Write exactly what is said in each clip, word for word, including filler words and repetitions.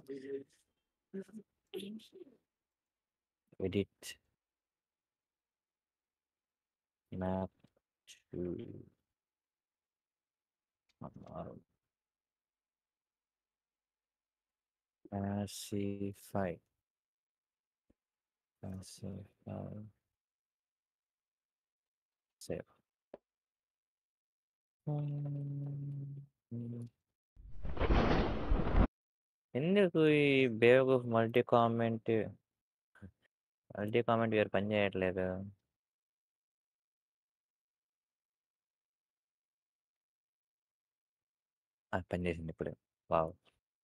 Edit map to pacify. Pacify. Save. ఎందుకు ఈ బేవ్ మల్టీ కామెంట్ మల్టీ కామెంట్ వేరు పని చేయట్లేదు? అది పని చేసింది ఇప్పుడు. వావ్!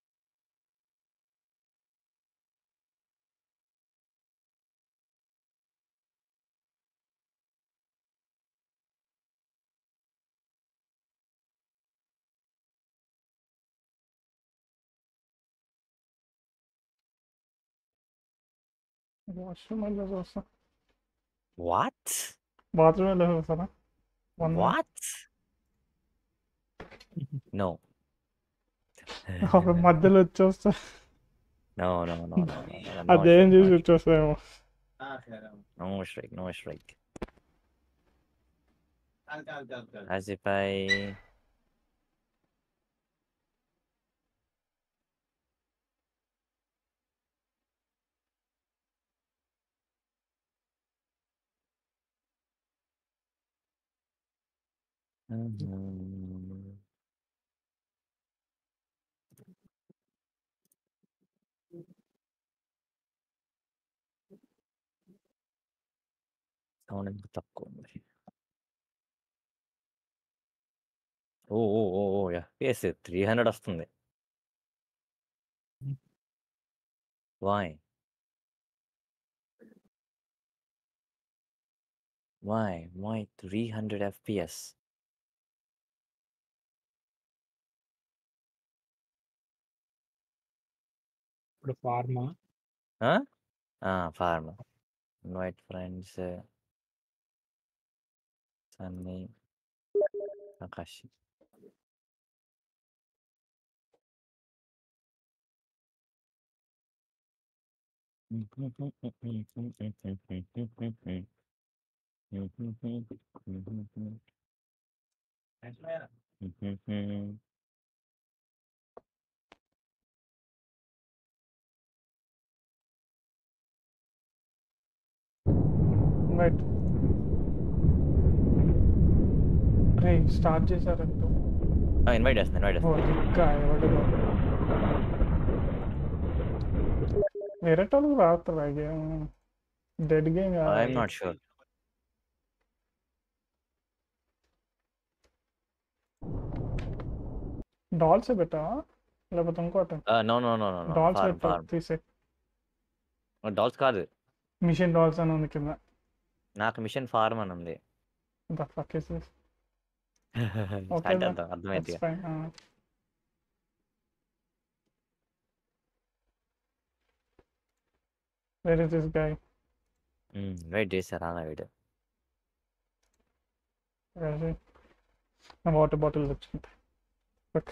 వాష్రూమ్ వెళ్ళి చూస్తా. వాట్? బాత్రూమ్ వెళ్ళి చూస్తారా? One what? నో. అప్పుడు మధ్యలో వచ్చేస్తా. No no no no no. అదేం చూసి వచ్చేస్తాయేమో. No strike no strike. Pacify. Sound ఎంత తక్కువ ఉంది. ఓ ఓ ఓ ఓ ఎఫ్పిఎస్ త్రీ హండ్రెడ్ వస్తుంది. Why why why three hundred FPS? ఇప్పుడు ఫార్మా ఫార్మా invite friends Sunny Akash. Right రే స్టార్ట్ చేశారంట. ఇన్వైట్ చేస్తాను ఇన్వైట్ ఓ చేస్తాను. ఇంకా ఎవడు వేరే వాళ్ళు రాస్తారా game? Dead game I'm not sure. Dolls పెట్టావా లేకపోతే ఇంకోటి? No no no no dolls farm పెట్టా ఫార్మ్ తీసే. డాల్స్ కాదు, మిషన్ డాల్స్ అని ఉంది కింద. నాకు మిషన్ ఫార్మ్ అని ఉంది. The fuck is this? Okay start చేద్దాం అర్థమైంది. That's fine. Where is this guy? Wait చేశారా అన్న వీడియో? నా వాటర్ బాటిల్ తెచ్చుకుంటా. Okay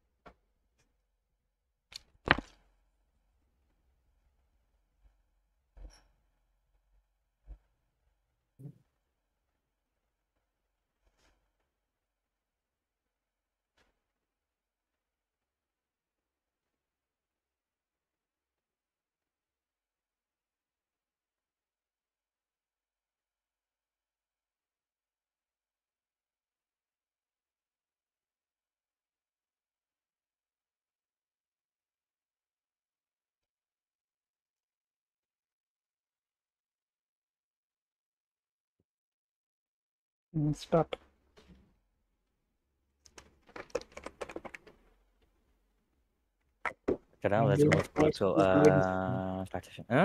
start. Shut down. Let's go. Let's go. Uh, start session. Huh?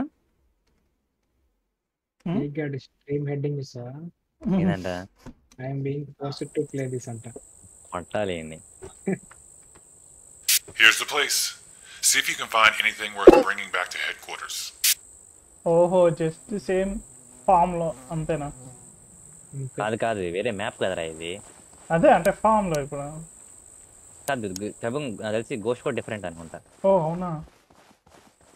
You got stream heading, sir. ఏంటంట? I am being forced to play this anta. కొట్టాలి ఏంది? Here's the place. See if you can find anything worth bringing back to headquarters. ఓహో just same farm లో అంతేనా? కాదు కాదు వేరే map కదరా ఇది. అదే అంటే ఫామ్ లో ఇప్పుడు కాదు తెలిసి గోస్ట్ కూడా డిఫరెంట్ అనుకుంటా. ఓ అవునా?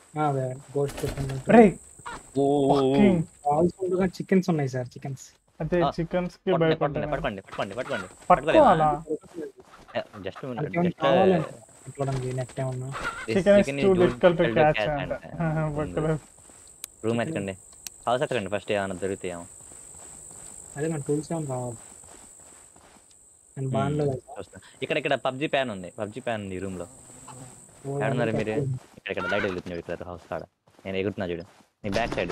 అదే గోస్ట్ రే ఓ fucking కాల్స్ ఉండగా చికెన్స్ ఉన్నాయి సార్ చికెన్స్ అదే ఆ, చికెన్స్ కి పట్టుకోండి భయపడ్డా పట్టుకోండి పట్టుకోండి పట్టుకోండి పట్టుకోవాలా జస్ట్ మనకేమైనా జస్ట్ కావాలంటే పట్టుకోవడానికి నెట్ ఏమన్నా chicken is too difficult to catch అంట పట్టుకోలేదు రూమ్ ఎత్తకండి హౌస్ ఎత్తకండి ఫస్ట్ ఏమైనా దొరుకుతాయేమో అదే మన టూల్స్ ఏమైనా కావాలి నేను బాన్లో చూస్తా ఇక్కడ ఇక్కడ పబ్జి ప్యాన్ ఉంది పబ్జి ప్యాన్ ఉంది ఈ రూమ్ లో ఏడున్నారు మీరు ఇక్కడ ఇక్కడ లైట్ వెళ్తుంది ఇక్కడ హౌస్ కాడ నేను ఎగురుతున్నా చూడు నీ బ్యాక్ సైడ్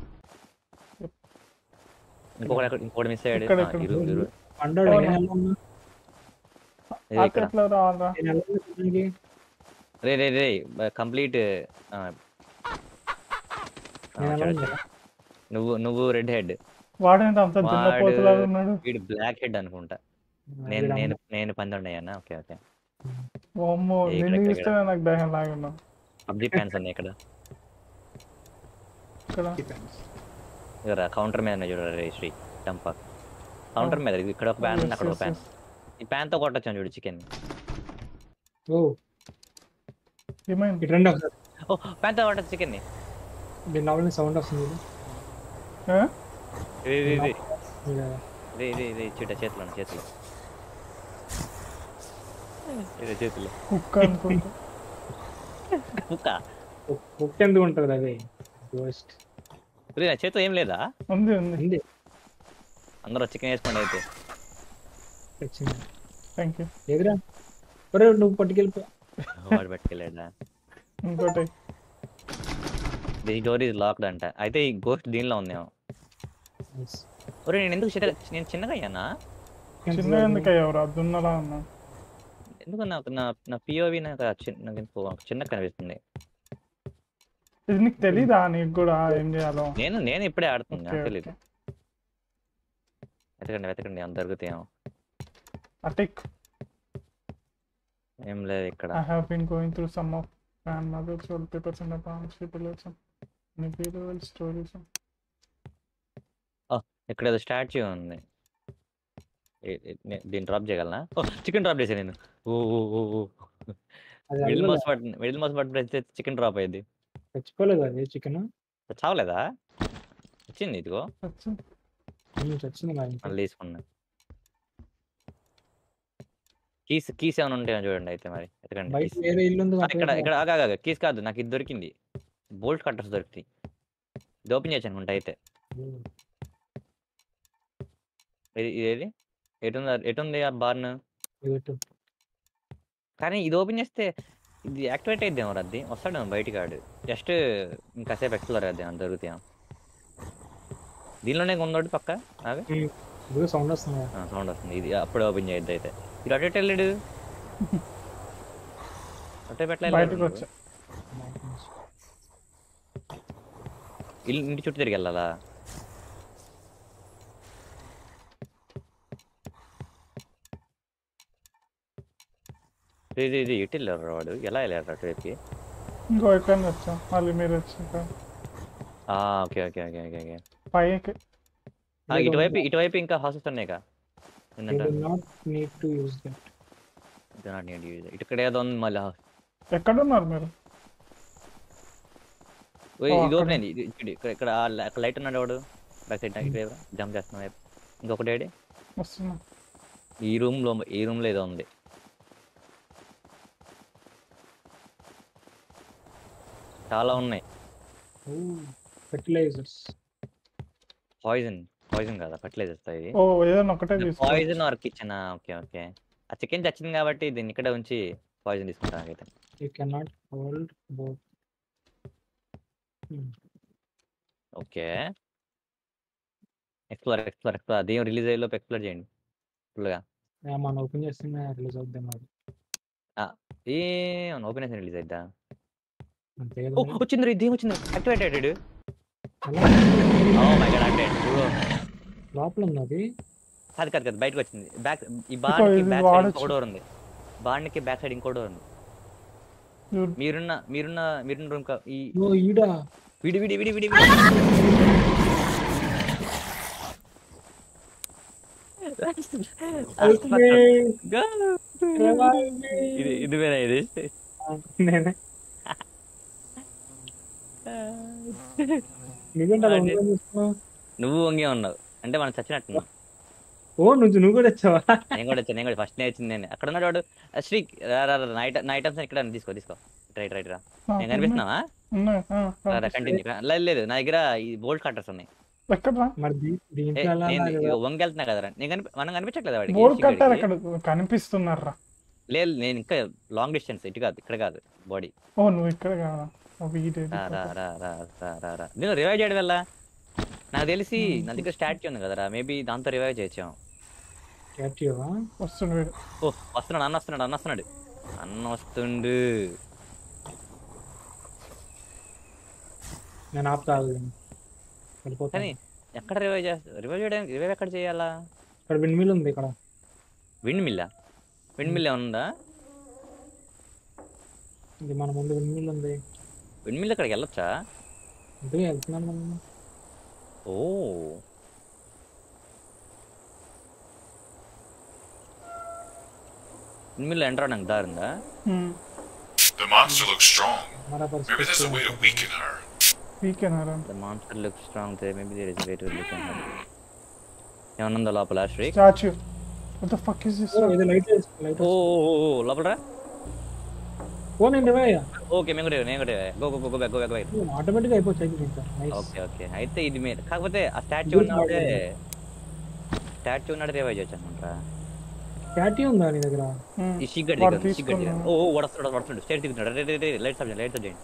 ఇంకొకటి ఎక్కడ- ఇంకొకటి మిస్ అయ్యాడు ఇక్కడ, ఆ, ఇక్కడ. ఈ రూమ్ ఈ రూమ్ పండోడు అవునా? ఇదిగో ఇక్కడ ఎట్లా రావాలా రే రే రే కంప్లీట్ నువ్వు నువ్వు రెడ్ హెడ్ వాడేంటి అంత దున్నపోతులాగా ఉన్నాడు వీడు బ్లాక్ హెడ్ అనుకుంటా నేను నేను నేను పందొండయ్యానా ఓకే ఓకే ఓమ్మో ఏ, ఇక్కడ, నిన్ను ఇక్కడ, చూస్తే నాకు దహం లాగున్నా పబ్జి ప్యాన్స్ ఉన్నాయి ఇక్కడ ఇక్కడ ఇక్కడ కౌంటర్ మీద ఉన్నాయి చూడ రే శ్రీ డంప కౌంటర్ మీద ఇది ఇక్కడ ఒక ప్యాన్ ఉంది అక్కడ ఒక ప్యాన్ ఈ ప్యాన్ తో కొట్టొచ్చాను చూడు చికెన్ ఓ ఏమైంది ఇటు రండి ఒకసారి ఓ ప్యాన్ తో కొట్టచ్చు చికెన్ ని దీని లోపల సౌండ్ వస్తుంది ఆ? రే రే రే ఇది రే రే రే చిట చేతిలో చేతిలో రే చేతిలో కుక్క అనుకుంటా కుక్క కుక్ ఎందుకు ఉంటుంది అది గోస్ట్ రే నా చేతిలో ఏం లేదా ఉంది ఉంది ఉంది అందరూ చికెన్ వేసుకోండి అయితే వచ్చింది థ్యాంక్ యూ ఎదురా ఒరే నువ్వు పట్టుకెళ్ళిపో వాడు పట్టుకెళ్ళాడా ఇంకోటి ది డోర్ ఇస్ లాక్డ్ అంట అయితే ఈ గోస్ట్ దీనిలో ఉందేమో ఒరే నేను ఎందుకు చిన్న నేను చిన్నగా అయ్యానా చిన్న ఎందుకు అయ్యావురా దున్నలా ఉన్నా ఎందుకు నాకు నా నా పిఓవి నాకు ఆ చిన్న నాకు ఎందుకో చిన్నగా కనిపిస్తుంది ఇది నీకు తెలీదా నీకు కూడా ఏం చేయాలో నేను నేను ఇప్పుడే ఆడుతుంది ఓకే, నాకు తెలియదు ఓకే. వెతకండి వెతకండి అంత దొరుకుతాయేమో అటిక్ ఏం లేదు ఇక్కడ I have been going through some of grandmother's old papers and accounts, people have some medieval stories. ఇక్కడ ఏదో స్టాచ్యూ ఉంది ఏ- ఏ- నే- దీన్ని డ్రాప్ చేయగలనా ఓ చికెన్ డ్రాప్ చేశాను నేను ఓ ఓ ఓ ఓ అది మిడిల్ అల్లదా? Mouse button middle mouse button press చేస్తే చికెన్ డ్రాప్ అయ్యింది చచ్చిపోలేదు అది చికెన్ చావలేదా వచ్చింది ఇదిగో వచ్చింది. చచ్చింది మరి మళ్ళీ తీసుకున్నా కీస్ కీస్ ఏమైనా ఉంటాయో చూడండి అయితే మరి ఎతకండి బయట keys. వేరే ఇల్లు ఉంది ఆ, ఇక్కడ ఇక్కడ ఆగా కీస్ కాదు నాకు ఇది దొరికింది బోల్ట్ కట్టర్స్ దొరుకుతాయి ఇది ఓపెన్ చేయొచ్చు అనుకుంటా అయితే ఇది ఇదేది ఎటుంది ఎటుంది ఆ బార్న్ కానీ ఇది ఓపెన్ చేస్తే ఇది యాక్టివేట్ అయిద్దాం రద్ది వస్తాడేమో బయటికి ఆడు జస్ట్ ఇంకాసేపు ఎక్స్ప్లోర్ చేద్దాం అంత దొరుకుతాం దీనిలోనే ఉందోటి పక్క అవి సౌండ్ వస్తుంది సౌండ్ వస్తుంది ఇది అప్పుడే ఓపెన్ చేయొద్దు అయితే ఇది అటు ఎటు వెళ్ళాడు అటే బయటకు పెట్టలేదు వచ్చా ఇల్లు ఇంటి చుట్టూ తిరిగి వెళ్ళాలా ఇది ఇది ఇటు వెళ్ళారు వాడు ఎలా వెళ్ళారు అటువైపుకి ఇంకో ఎక్కడ వచ్చా మళ్ళీ మీరు వచ్చాక okay okay okay okay okay పైకి ఆ, ఇటువైపు ఇటువైపు ఇంకా హౌసెస్ ఉన్నాయి కా not need to use that ఇటు ఇక్కడ ఏదో ఉంది మళ్ళీ house. ఎక్కడ ఉన్నారు మీరు ఓయ్, ఓ, ఇది అక్కడ. ఓపెన్ అయింది ఇది ఇక్కడ ఇక్కడ ఇక్కడ లైట్ ఉన్నాడు వాడు బ్యాక్ సైడ్ ఇక్కడ జంప్ చేస్తున్నా వైపు ఇంకొకటి ఏడి వస్తున్నా ఈ రూమ్ లో ఈ రూమ్ లో ఏదో ఉంది చాలా ఉన్నాయి ఫెర్టిలైజర్స్ పాయిజన్ పాయిజన్ కదా ఫర్టిలైజర్స్ ఇది ఓ ఏదైనా ఒకటే తీసుకో poison or kitchen okay okay ఆ చికెన్ చచ్చింది కాబట్టి దీన్ని ఇక్కడే ఉంచి పాయిజన్ తీసుకుంటాను నాకైతే you can not hold both okay explore explore explore అదేం రిలీజ్ అయ్యే లోపు ఎక్స్ప్లోర్ చేయండి ఫుల్గా మనం ఓపెన్ చేస్తే రిలీజ్ అవుద్దాం అది ఏ ఓపెన్ చేసి రిలీజ్ అయిద్దా అంతే ఓ కదా వచ్చింది ఇది వచ్చింది యాక్టివేటెడ్ అలా ఓ మై గాడ్ అంటే లోపల ఉంది అది కాదు కాదు కాదు బయటకు వచ్చింది బ్యాక్ ఈ బార్కి ఇది బ్యాక్ సైడ్ వాడొచ్చు. ఇంకో డోర్ ఉంది బార్కి బ్యాక్ సైడ్ ఇంకో డోర్ ఉంది You- మీరున్న మీరున్న మీరున్న రూమ్ ఈ ఓ ఈడా విడి విడి విడి విడి విడి ఇది ఇది వేరే ఇది నేనే నువ్వేంటి అలా అదే. వంగని చూస్తున్నావు? నువ్వు వంగే ఉన్నావు అంటే మనం చచ్చినట్టున్నావు. ఓ నువ్వు నువ్వు కూడా వచ్చావా? నేను కూడా వచ్చాను నేను కూడా ఫస్ట్ నేర్చింది నేను. అక్కడ ఉన్నాడు వాడు. ఆ, శ్రీ రా రా రా, నా ఐట- నా ఐటమ్స్ ఇక్కడ ఉన్నాయి. తీసుకో తీసుకో రైట్ రైట్ రా. నేను కనిపిస్తున్నావా? ఉన్నాయి ఆ, రా రా కంటిన్యూ. లేదు లేదు నా దగ్గర ఈ బోల్ట్ కట్టర్స్ ఉన్నాయి. ఎక్కడ్రా మరి దీ- ఏ, దీంట్లో ఎలా నేను అలాగా? ఇగో వంగి వెళ్తున్నా కదరా. నేను కనిపి మనం కనిపించట్లేదు వాడికి బోర్డు శ్రీగాడికి. కట్టారు అక్కడ కనిపిస్తున్నారా? లేదు నేను ఇంకా లాంగ్ డిస్టెన్స్ ఇటు కాదు ఇక్కడ కాదు బాడీ. ఓ నువ్వు ఇక్కడ కాదా? ఓ వీడే రా రా రా రా రా రా రా నేను రివైవ్ చేయడం వల్ల నాకు తెలిసి నా దగ్గర స్టాట్యూ ఉంది కదరా. మేబీ దాంతో రివైవ్ చేయొచ్చాం. క్యాప్టివా? వస్తుంది వీడు. ఓ వస్తున్నాడు అన్న వస్తున్నాడు అన్న వస్తున్నాడు అన్న వస్తుండు. నేను ఆపుతాను కానీ వెళ్ళిపోతాను. ఎక్కడ రివైవ్ చేస్తా రివైవ్ చేయడానికి రివైవ్ ఎక్కడ చేయాలా? ఇక్కడ విండ్ మిల్ ఉంది ఇక్కడ. విండ్ మిల్లా? విండ్ మిల్ ఏమన్నా ఉందా? ఇది మన ముందు విండ్ మిల్ ఉంది. విండ్ మిల్ అక్కడికి వెళ్ళొచ్చా? అంటే వెళ్తున్నాను మనం. ఓ విండ్ మిల్ ఎంటర్ అవడానికి దారి ఉందా? ఉమ్, The monster looks strong. మన Maybe there's a way to పరిస్థితి weaken her. వీకెనారా? The monster looks strong there. Maybe there is a way to look at her. ఏమన్నా ఉందా లోపల Sri? Statue. What the fuck is this? ఇది light light ఓ ఓ, ఓ, ఓ, లోపల రా. ఓ నేను రివైవ్ ఓకే మేము కూడా నేను కూడా go go go go back go back back. Automatic అయిపోవచ్చు అయితే ఇంకా. నైస్. ఓకే ఓకే అయితే ఇది మీరు కాకపోతే ఆ స్టాచ్యూ ఉన్నాడే స్టాచ్యూ ఉన్నాడు రివైవ్ చేయొచ్చు అనుకుంటా. క్యాటీ ఉందా నీ దగ్గర? ఉమ్, ఈ సిగ్గర్ వాడు దగ్గర సిగ్గర్ దగ్గర. తీసుకున్నాడు. ఓ ఓ వడస్తాడు వడస్తాడు స్టేట్ దిగుతున్నాడు. రే రే రే లైట్ సబ్జెక్ట్ లైట్ సబ్జెక్ట్.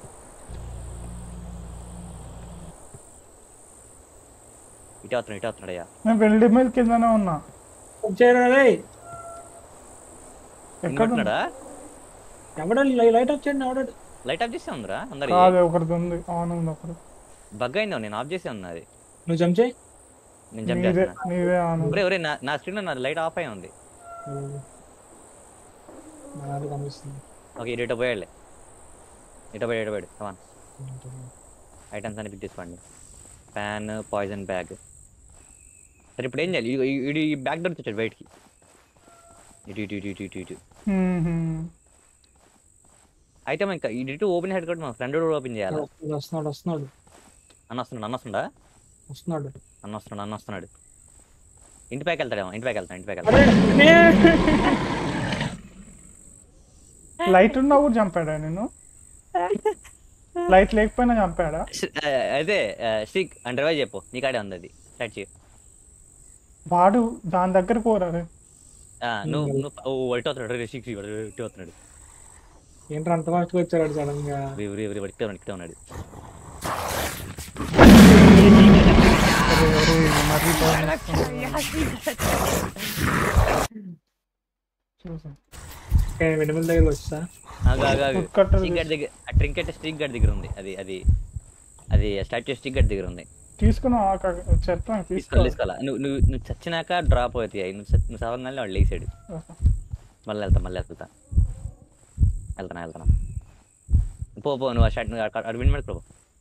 ఇటు వస్తున్నాడు ఇటు వస్తున్నాడు అయ్యా. నేను వెల్డి మిల్ కిందనే ఉన్నా. చేయరా రే. ఎక్కడ ఉంది? వినపడుతున్నాడా? ఎవడ లైట్ వచ్చేయండి ఎవడాడు? లైట్ ఆఫ్ చేసే ఉందిరా అందరి. కాదు ఒకటి ఉంది ఆన్ ఉంది ఒకటి. బగ్ అయిందో నేను ఆఫ్ చేసే ఉన్నది. నువ్వు జంప్ చేయి. నేను జంప్ నీదే చేస్తున్నా. నీదే ఆన్ ఉంది. ఒరే ఒరే నా నా స్క్రీన్ నా లైట్ ఆఫ్ అయి ఉంది. నాకు కనిపిస్తుంది. ఓకే ఇటు ఇటు పోయాడులే. ఇటు పోయాడు ఇటు పోయాడు కమాన్. ఐటమ్స్ అన్ని పిక్ తీసుకోండి. Pan poison bag. సరే ఇప్పుడు ఏం చేయాలి? ఇదిగో ఈ- ఇడు ఈ బ్యాగ్ దొరుకుతాడు బయటికి. ఇటు ఇటు ఇటు ఇటు ఇటు ఇటు ఉమ్, అయితే ఇంకా ఇటు ఓపెన్ హెడ్ కూడా మా ఫ్రెండ్ కూడా ఓపెన్ చేయాలి. వస్తున్నాడు వస్తున్నాడు వస్తున్నాడు అన్న వస్తున్నాడు అన్న వస్తుందా? వస్తున్నాడు. అన్న వస్తున్నాడు అన్న వస్తున్నాడు. ఇంటి పైకి వెళ్తాడేమో. ఇంటి పైకి వెళ్తాను ఇంటి పైకి అరే వెళ్తాను. లైట్ ఉన్నా కూడా చంపాడా నేను? లైట్ లేకపోయినా చంపాడా? అదే స్టిక్ అంటే రివైవ్ చెప్పు నీకాడే ఉంది అది స్టార్ట్ చేయి. వాడు దాని దగ్గర పోరాడు. ఆ, నువ్వు నువ్వు ఓ ఇటు వస్తున్నాడు రే స్టిక్ ఇటు వస్తున్నాడు. ఏంట్రా అంత ఫాస్ట్గా వచ్చాడు సడన్ గా? రే రే రే ఇక్కడే ఉన్నాడు ఇక్కడే ఉన్నాడు. అరే, అరే, మరీ భయం వేస్తుంది. చూసాం. వెనుమల దగ్గర వచ్చా? ఆగు ఆగు ఆగు. Wood cutter స్టిక్ గడ్ దగ్గర ఆ ట్రింకెట్ స్టిక్ గడ్ దగ్గర ఉంది. అది అది అది స్టాచ్యూ స్టిక్ గడ్ దగ్గర ఉంది. తీసుకున్నావు చెప్పాను తీసుకోవాలి తీసుకోవాలి. తీసుకోవాలా? నువ్వు నువ్వు నువ్వు చచ్చినాక డ్రాప్ అవుతాయి. నువ్వు చ- నువ్వు సవంగానే వాడు లేసాడు. మళ్ళీ వెళ్తా మళ్ళీ వెళ్తా వెళ్తానా వెళ్తానా పో పో నువ్వు ఆ షర్ట్ నువ్వు అక్కడ విన్ పెట్టుకో.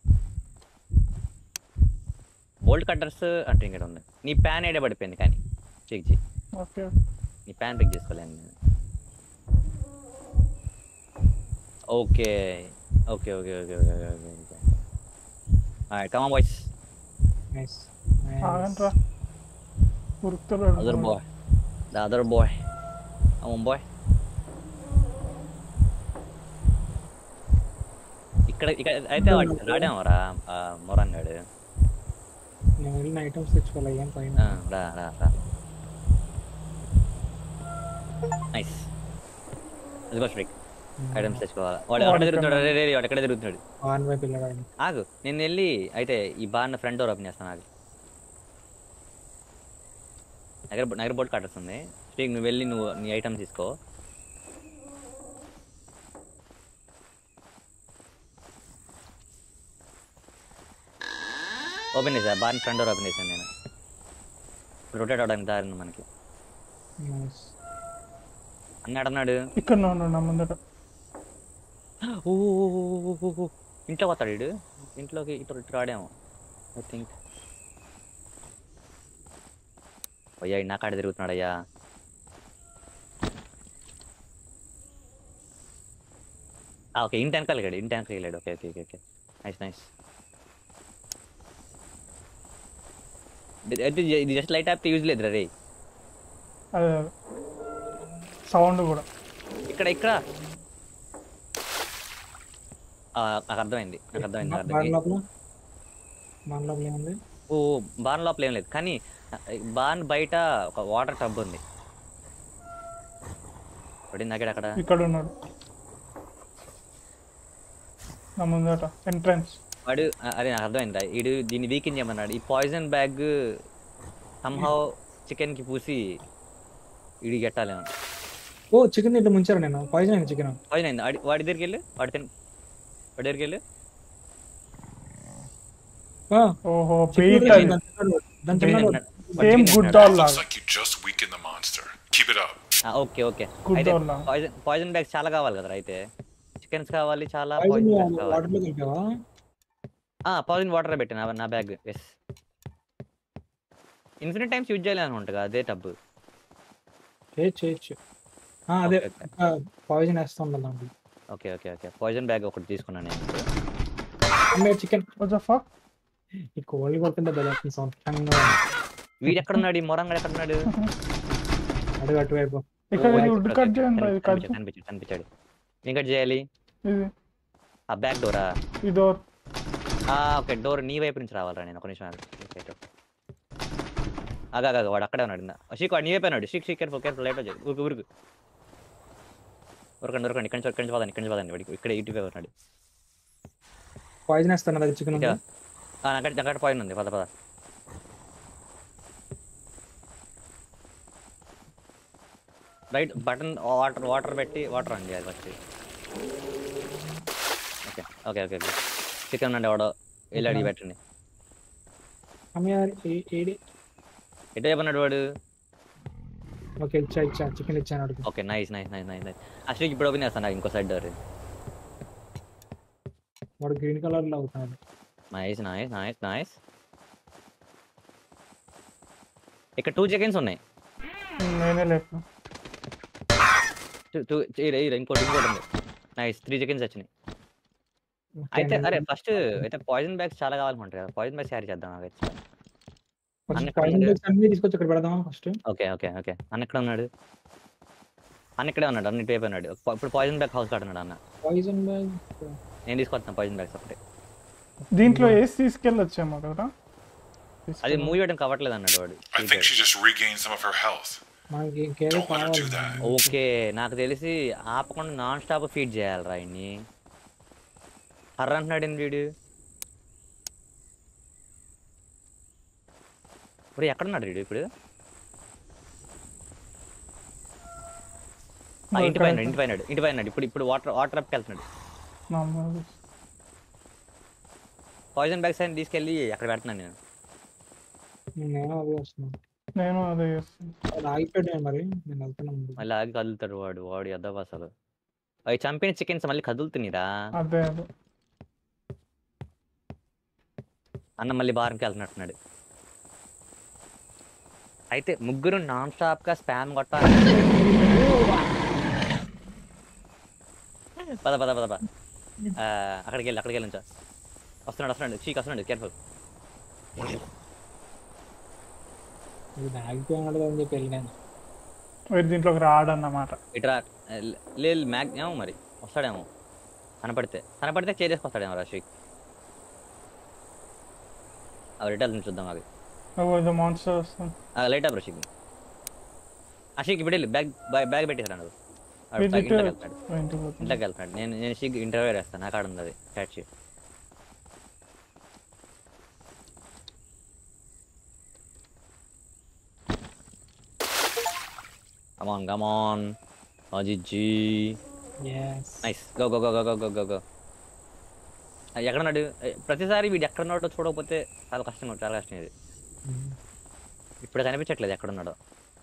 బోల్ట్ కట్టర్స్ అంటే ఇంకా ఉంది. నీ ప్యాన్ ఐడియా పడిపోయింది కానీ చెక్ చేయి. ఓకే నీ ప్యాన్ పిక్ చేసుకోలేను నేను. Okay okay okay okay okay okay okay come on boys. Nice. ఆగంట్రా ఉరుకుతాడు. Other boy the other boy come on boy. ఇక్కడ ఇక్కడ అయితే వాడు రాడేమోరా మొరాన్ గాడు. నేను వెళ్ళిన ఐటమ్స్ తెచ్చుకోవాలి ఏం పైన. ఆ, రా రా రా నైస్. అదిగో స్ట్రైక్ ఐటమ్స్ తెచ్చుకోవాలా. వాడు ఎక్కడ తిరుగుతున్నాడు? రే రే వాడు ఎక్కడ తిరుగుతున్నాడు? ఆన్ వైపు వెళ్ళాడు. ఆగు నేను వెళ్ళి అయితే ఈ బార్ ఫ్రంట్ డోర్ ఓపెన్ చేస్తాను. ఆగు నగర నగర బోర్డు కట్టేస్తుంది. స్ట్రీక్ నువ్వు వెళ్ళి నువ్వు నీ ఐటమ్ తీసుకో. ఓపెన్ చేసా బార్ ఫ్రంట్ డోర్ ఓపెన్ చేశాను నేను. రొటేట్ అవడానికి దారి ఉంది మనకి. నైస్. అన్నాడు అన్నాడు ఇక్కడ ఉన్నాడు నా ముందట. ఓ ఇంట్లో పోతాడు వీడు. ఇంట్లోకి ఇటు ఇటు రాడేమో ఐ థింక్. అయ్యా నా కాడ తిరుగుతున్నాడు అయ్యా. ఓకే ఇంటి వెనకాల వెళ్ళాడు ఇంటి వెనకాల వెళ్ళాడు. Okay okay okay okay nice nice. అయితే ఇది జస్ట్ లైట్ ఆపితే యూజ్ లేదు రే. అదే సౌండ్ కూడా ఇక్కడ ఇక్కడ ఆ, నాకు అర్థమైంది నాకు అర్థమైంది నాకు బార్ అర్థమైంది. లోపల బార్ లోపల ఏముంది? ఓ బాన్ లోపల ఏం లేదు కానీ బాన్ బయట ఒక వాటర్ టబ్ ఉంది. పడింది అక్కడ అక్కడ. ఇక్కడ ఉన్నాడు నా ముందట ఎంట్రన్స్. వాడు అ- అదే నాకు అర్థమైంది. వీడు దీన్ని వీకెన్ చేయమన్నాడు. ఈ పాయిజన్ బ్యాగ్ సంహౌ చికెన్ కి పూసి వీడి గెట్టాలేమో. ఓ చికెన్ ఇట్లా ముంచారు నేను పాయిజన్ అయింది చికెన్. పాయిజన్ అయింది. వాడి వాడి దగ్గరికి వెళ్ళి వాడి తిని వాడి దగ్గరికి వెళ్ళి ఓహో చికెన్ బీట్ దాని తిన్నాడు. దాని తిన్నాడు. సేమ్ గుడ్ డాల్ Looks లాగా. like you just weakened the monster. Keep it up. Okay okay. Good అయితే dog లాగా. పాయిజన్ పాయిజన్ బ్యాగ్స్ చాలా కావాలి కదా. అయితే చికెన్స్ కావాలి చాలా, పాయిజన్ పాయిజన్ బ్యాగ్స్ కావాలి. వాటర్ లో కలిపావా? పాయిజన్ వాటర్ పెట్టిన నా bag. Yes infinite times use చేయాలి అనుకుంటా అదే టబ్బు. చేయొచ్చు చేయొచ్చు. ఆ, అదే Okay, okay. పాయిజన్ వేస్తా ఉండాలి దాంట్లో. Okay okay okay. Poison bag ఒకటి తీసుకున్నాను నేను. అమ్మే చికెన్ వాట్ ద ఫక్. ఈ కోళ్ళు కొడుతుంటే బెదవుతుంది సౌండ్. వీడు ఎక్కడున్నాడు? ఈ మొరంగా ఎక్కడున్నాడు? అడుగు అటువైపు. ఇక్కడ ఓ, ఇది okay, wood okay, cut okay. చేయండి ఇది కట్ కనిపించాడు కనిపించాడు కనిపించాడు. ఏం కట్ చేయాలి? ఇది ఆ బ్యాక్ డోరా? ఈ డోర్. ఓకే డోర్ నీ వైపు నుంచి రావాలరా. నేను ఒక నిమిషం ఆగు. అగా అగా వాడు అక్కడే ఉన్నాడు. షీక్ వాడు నీ వైపు ఉన్నాడు. షీక్ షీక్ కేర్ఫుల్ కేర్ఫుల్ లైట్ వచ్చి ఊరుకు ఊరుకు ఉరకండి ఉరకండి. ఇక్కడి నుంచి ఇక్కడి నుంచి పోదండి ఇక్కడి నుంచి పోదండి. వాడికి ఇక్కడ ఇటు వైపు ఉన్నాడు. పాయిజన్ వేస్తాను అది చికెన్. ఇటు. ఆ, నాకడ నాకడ పాయింట్ ఉంది. పద పద. రైట్ బటన్ వాటర్ వాటర్ పెట్టి వాటర్ ఆన్ చేయాలి first. Okay okay okay okay. Chicken అండి ఎవడో వెళ్ళి అడిగి పెట్టండి. అమ్మే ఏడి. ఎటు చెప్పన్నాడు వాడు? ఓకే ఇచ్చా ఇచ్చా చికెన్ ఇచ్చాను అడుగు. Okay nice nice nice nice nice. అసలు ఇప్పుడు ఓపెన్ చేస్తాను నాకు ఇంకో సైడ్ డోర్. వాడు గ్రీన్ కలర్ లో అవుతాడు. Nice nice nice nice. ఇక్కడ టూ చికెన్స్ ఉన్నాయి. నేనే లేపు. టూ ఇంకోటి ఇంకోటి ఉంది. నైస్ త్రీ చికెన్స్ వచ్చినాయి. అయితే అరే ఫస్ట్ అయితే పాయిజన్ బ్యాగ్స్ చాలా కావాలనుకుంటారు కదా. పాయిజన్ బ్యాగ్స్ క్యారీ చేద్దాం. అన్న పాయిజన్ బ్యాగ్స్ అన్ని తీసుకొచ్చి ఇక్కడ పెడదాం ఫస్ట్. Okay okay okay. అన్న ఎక్కడ ఉన్నాడు? అన్న ఇక్కడే ఉన్నాడు. అన్న ఇటు వైపు ఉన్నాడు. ప- ఇప్పుడు పాయిజన్ బ్యాగ్ హౌస్ కాడ ఉన్నాడు అన్న. పాయిజన్ బ్యాగ్ నేను తీసుకొస్తాను పాయిజన్ బ్యాగ్స్ ఒకటి. దీంట్లో వేసి తీసుకెళ్ళొచ్చేమో కదా. అది మూవ్ చేయడానికి అవ్వట్లేదు అన్నాడు వాడు. I think she just regained some of her health. మనకి ఇంకేదో Don't let her do కావాలి. that. ఓకే నాకు తెలిసి ఆపకుండా నాన్ స్టాప్ ఫీడ్ చేయాలి రా ఇన్ని. హర్ర అంటున్నాడు ఏంటి వీడు? ఇప్పుడు ఎక్కడున్నాడు వీడు ఇప్పుడు? ఆ, ఇంటి పైన ఇంటి పైన ఇంటి పైన ఇప్పుడు ఇప్పుడు వాటర్ వాటర్ అప్కి వెళ్తున్నాడు. మామూలు. పాయిజన్ బ్యాగ్స్ అని తీసుకెళ్ళి అక్కడ పెడుతున్నాను నేను. నేను అదే వస్తున్నాను. నేను అదే చేస్తాను. అది ఆగిపోయాడు మరి నేను వెళ్తున్నా ముందు. మళ్ళీ ఆగి కదులుతాడు వాడు. వాడు ఎద్దవ అసలు. అవి చంపిన చికెన్స్ మళ్ళీ కదులుతున్నాయిరా. అదే అదే అన్న మళ్ళీ బార్కి వెళ్తున్నట్టున్నాడు. అయితే ముగ్గురు నాన్ స్టాప్ గా స్పామ్ కొట్టాలి. పద పద పద పద. ఆ, అక్కడికి వెళ్ళి అక్కడికి వెళ్ళి ఉంచా. వస్తున్నాడు వస్తున్నాడు. చీక్ వస్తున్నాడు. కేర్ఫుల్. ఇది ఆగిపోయాడు అని చెప్పి వెళ్ళాను. వీడు దీంట్లోకి రాడన్నమాట. ఇట్రా లేదు మ్యాగ్ ఏమో మరి వస్తాడేమో. కనపడితే కనపడితే చేసేసుకొస్తాడేమో రా షీక్. అవి రిటర్న్ చూద్దాం. అవి ఓ ఇది మాన్స్టర్ వస్తుంది. లైట్ అప్ షీక్. ఆ షీక్ ఇప్పుడు వెళ్ళి బ్యాగ్ బ్యాగ్ పెట్టేసాడు నువ్వు. వాడు వీడు ఇంట్లోకి ఇటు వెళ్తాడు. ఇంటికి పోతుంది. ఇంట్లోకి వెళ్తాడు. నేను నేను షీక్ ఇంటర్వ్యూ వేస్తాను. నాకు ఆడ ఉంది అది చాట్ షీట్. Come on, come on. Ajiji. Yes. Nice. Go, go, go, go, go, go, go, go. ఎక్కడున్నాడు? ప్రతిసారి వీడు ఎక్కడున్నాడో చూడకపోతే చాలా కష్టం. చాలా కష్టం ఇది. ఇప్పుడు కనిపించట్లేదు ఎక్కడున్నాడో.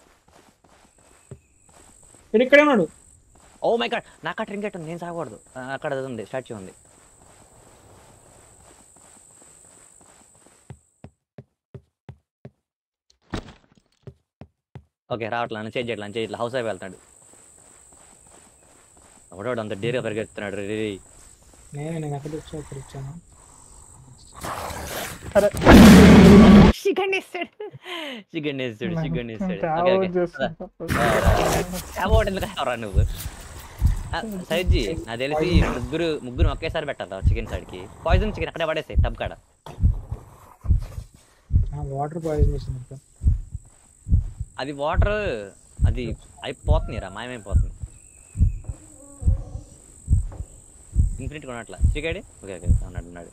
వీడు ఇక్కడే ఉన్నాడు. ఓ మై గాడ్ నాకు ఆ ట్రింకెట్ ఉంది. నేను సాగకూడదు. అక్కడ అది ఉంది. స్టాచ్యూ ఉంది. ఓకే రావట్లా. చేంజ్ చేయట్లా చేంజ్ చేయట్లా. హౌస్ అయిపోయి వెళ్తాడు. ఒకటోడు అంత డేర్గా పరిగెత్తున్నాడు. రే నేను నేను ఎక్కడ వచ్చా ఇక్కడ వచ్చాను. అరే చికెన్ ఇస్తాడు చికెన్ ఇస్తాడు చికెన్ ఇస్తాడు ఓకే ట్యాబ్ ఓకే చేస్తున్నా తప్పదు. ట్యాబ్ ఎందుకు రా నువ్వు సైజీ నాకు తెలిసి ముగ్గురు ముగ్గురు ఒకేసారి పెట్టాలి చికెన్ సైడ్కి పాయిజన్ చికెన్ అక్కడే పడేస్తాయి టబ్ కాడ వాటర్ పాయిజన్ చేసింది అది వాటర్ అది అయిపోతుంది రా మాయమైపోతుంది ఇన్ఫినిట్ కొనట్లా చికెడి ఓకే ఓకే ఉన్నాడు ఉన్నాడు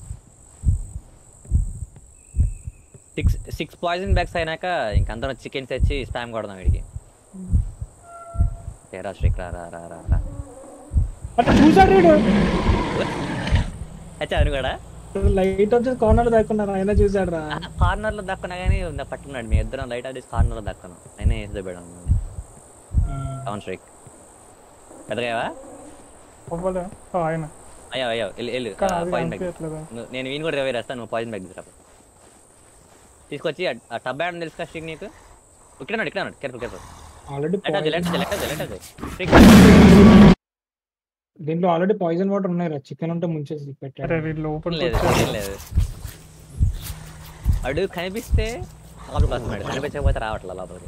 సిక్స్ సిక్స్ పాయిజన్ బ్యాగ్స్ అయినాక ఇంక అందరం చికెన్స్ తెచ్చి స్పామ్ కొడదాం వీడికి రా శ్రీక్ రా రా రా రా రా అట్లా చూసాడు వీడు అచ్చా అని కూడా లైట్ వచ్చేసి కార్నర్ దాక్కున్నారు ఆయన చూసాడు రా కార్నర్ లో దక్కున్నా కానీ పట్టుకున్నాడు మీ ఇద్దరం లైట్ ఆడేసి కార్నర్ లో దక్కను అయినా వేసి దొబ్బేయడం అవును శ్రీక్ పెద్దగా అవ్వలే ఆ, ఆయన అయ్యా అయ్యో వెళ్ళు వెళ్ళు కానీ అది పాయిజన్ బ్యాగ్ కనిపించట్లేదా? నువ్వు- నేను వీని కూడా రివైర్ వేస్తాను నువ్వు పాయిజన్ బ్యాగ్ తీసుకురా తీసుకొచ్చి ఆ టబ్ యాడ్ తెలుసు కదా శ్రీక్ నీకు ఇక్కడ ఉన్నాడు ఇక్కడ ఉన్నాడు careful careful already let let let let శ్రీక్ దీంట్లో ఆల్రెడీ పాయిజన్ వాటర్ ఉన్నాయి రా చికెన్ ఉంటే ముంచేసి పెట్టాడు అరే వీళ్ళు లోపలికి లేదు వచ్చారు. ఏం లేదు అడు కనిపిస్తే లోపలికి వస్తున్నాడు కనిపించకపోతే రావట్లే లోపలికి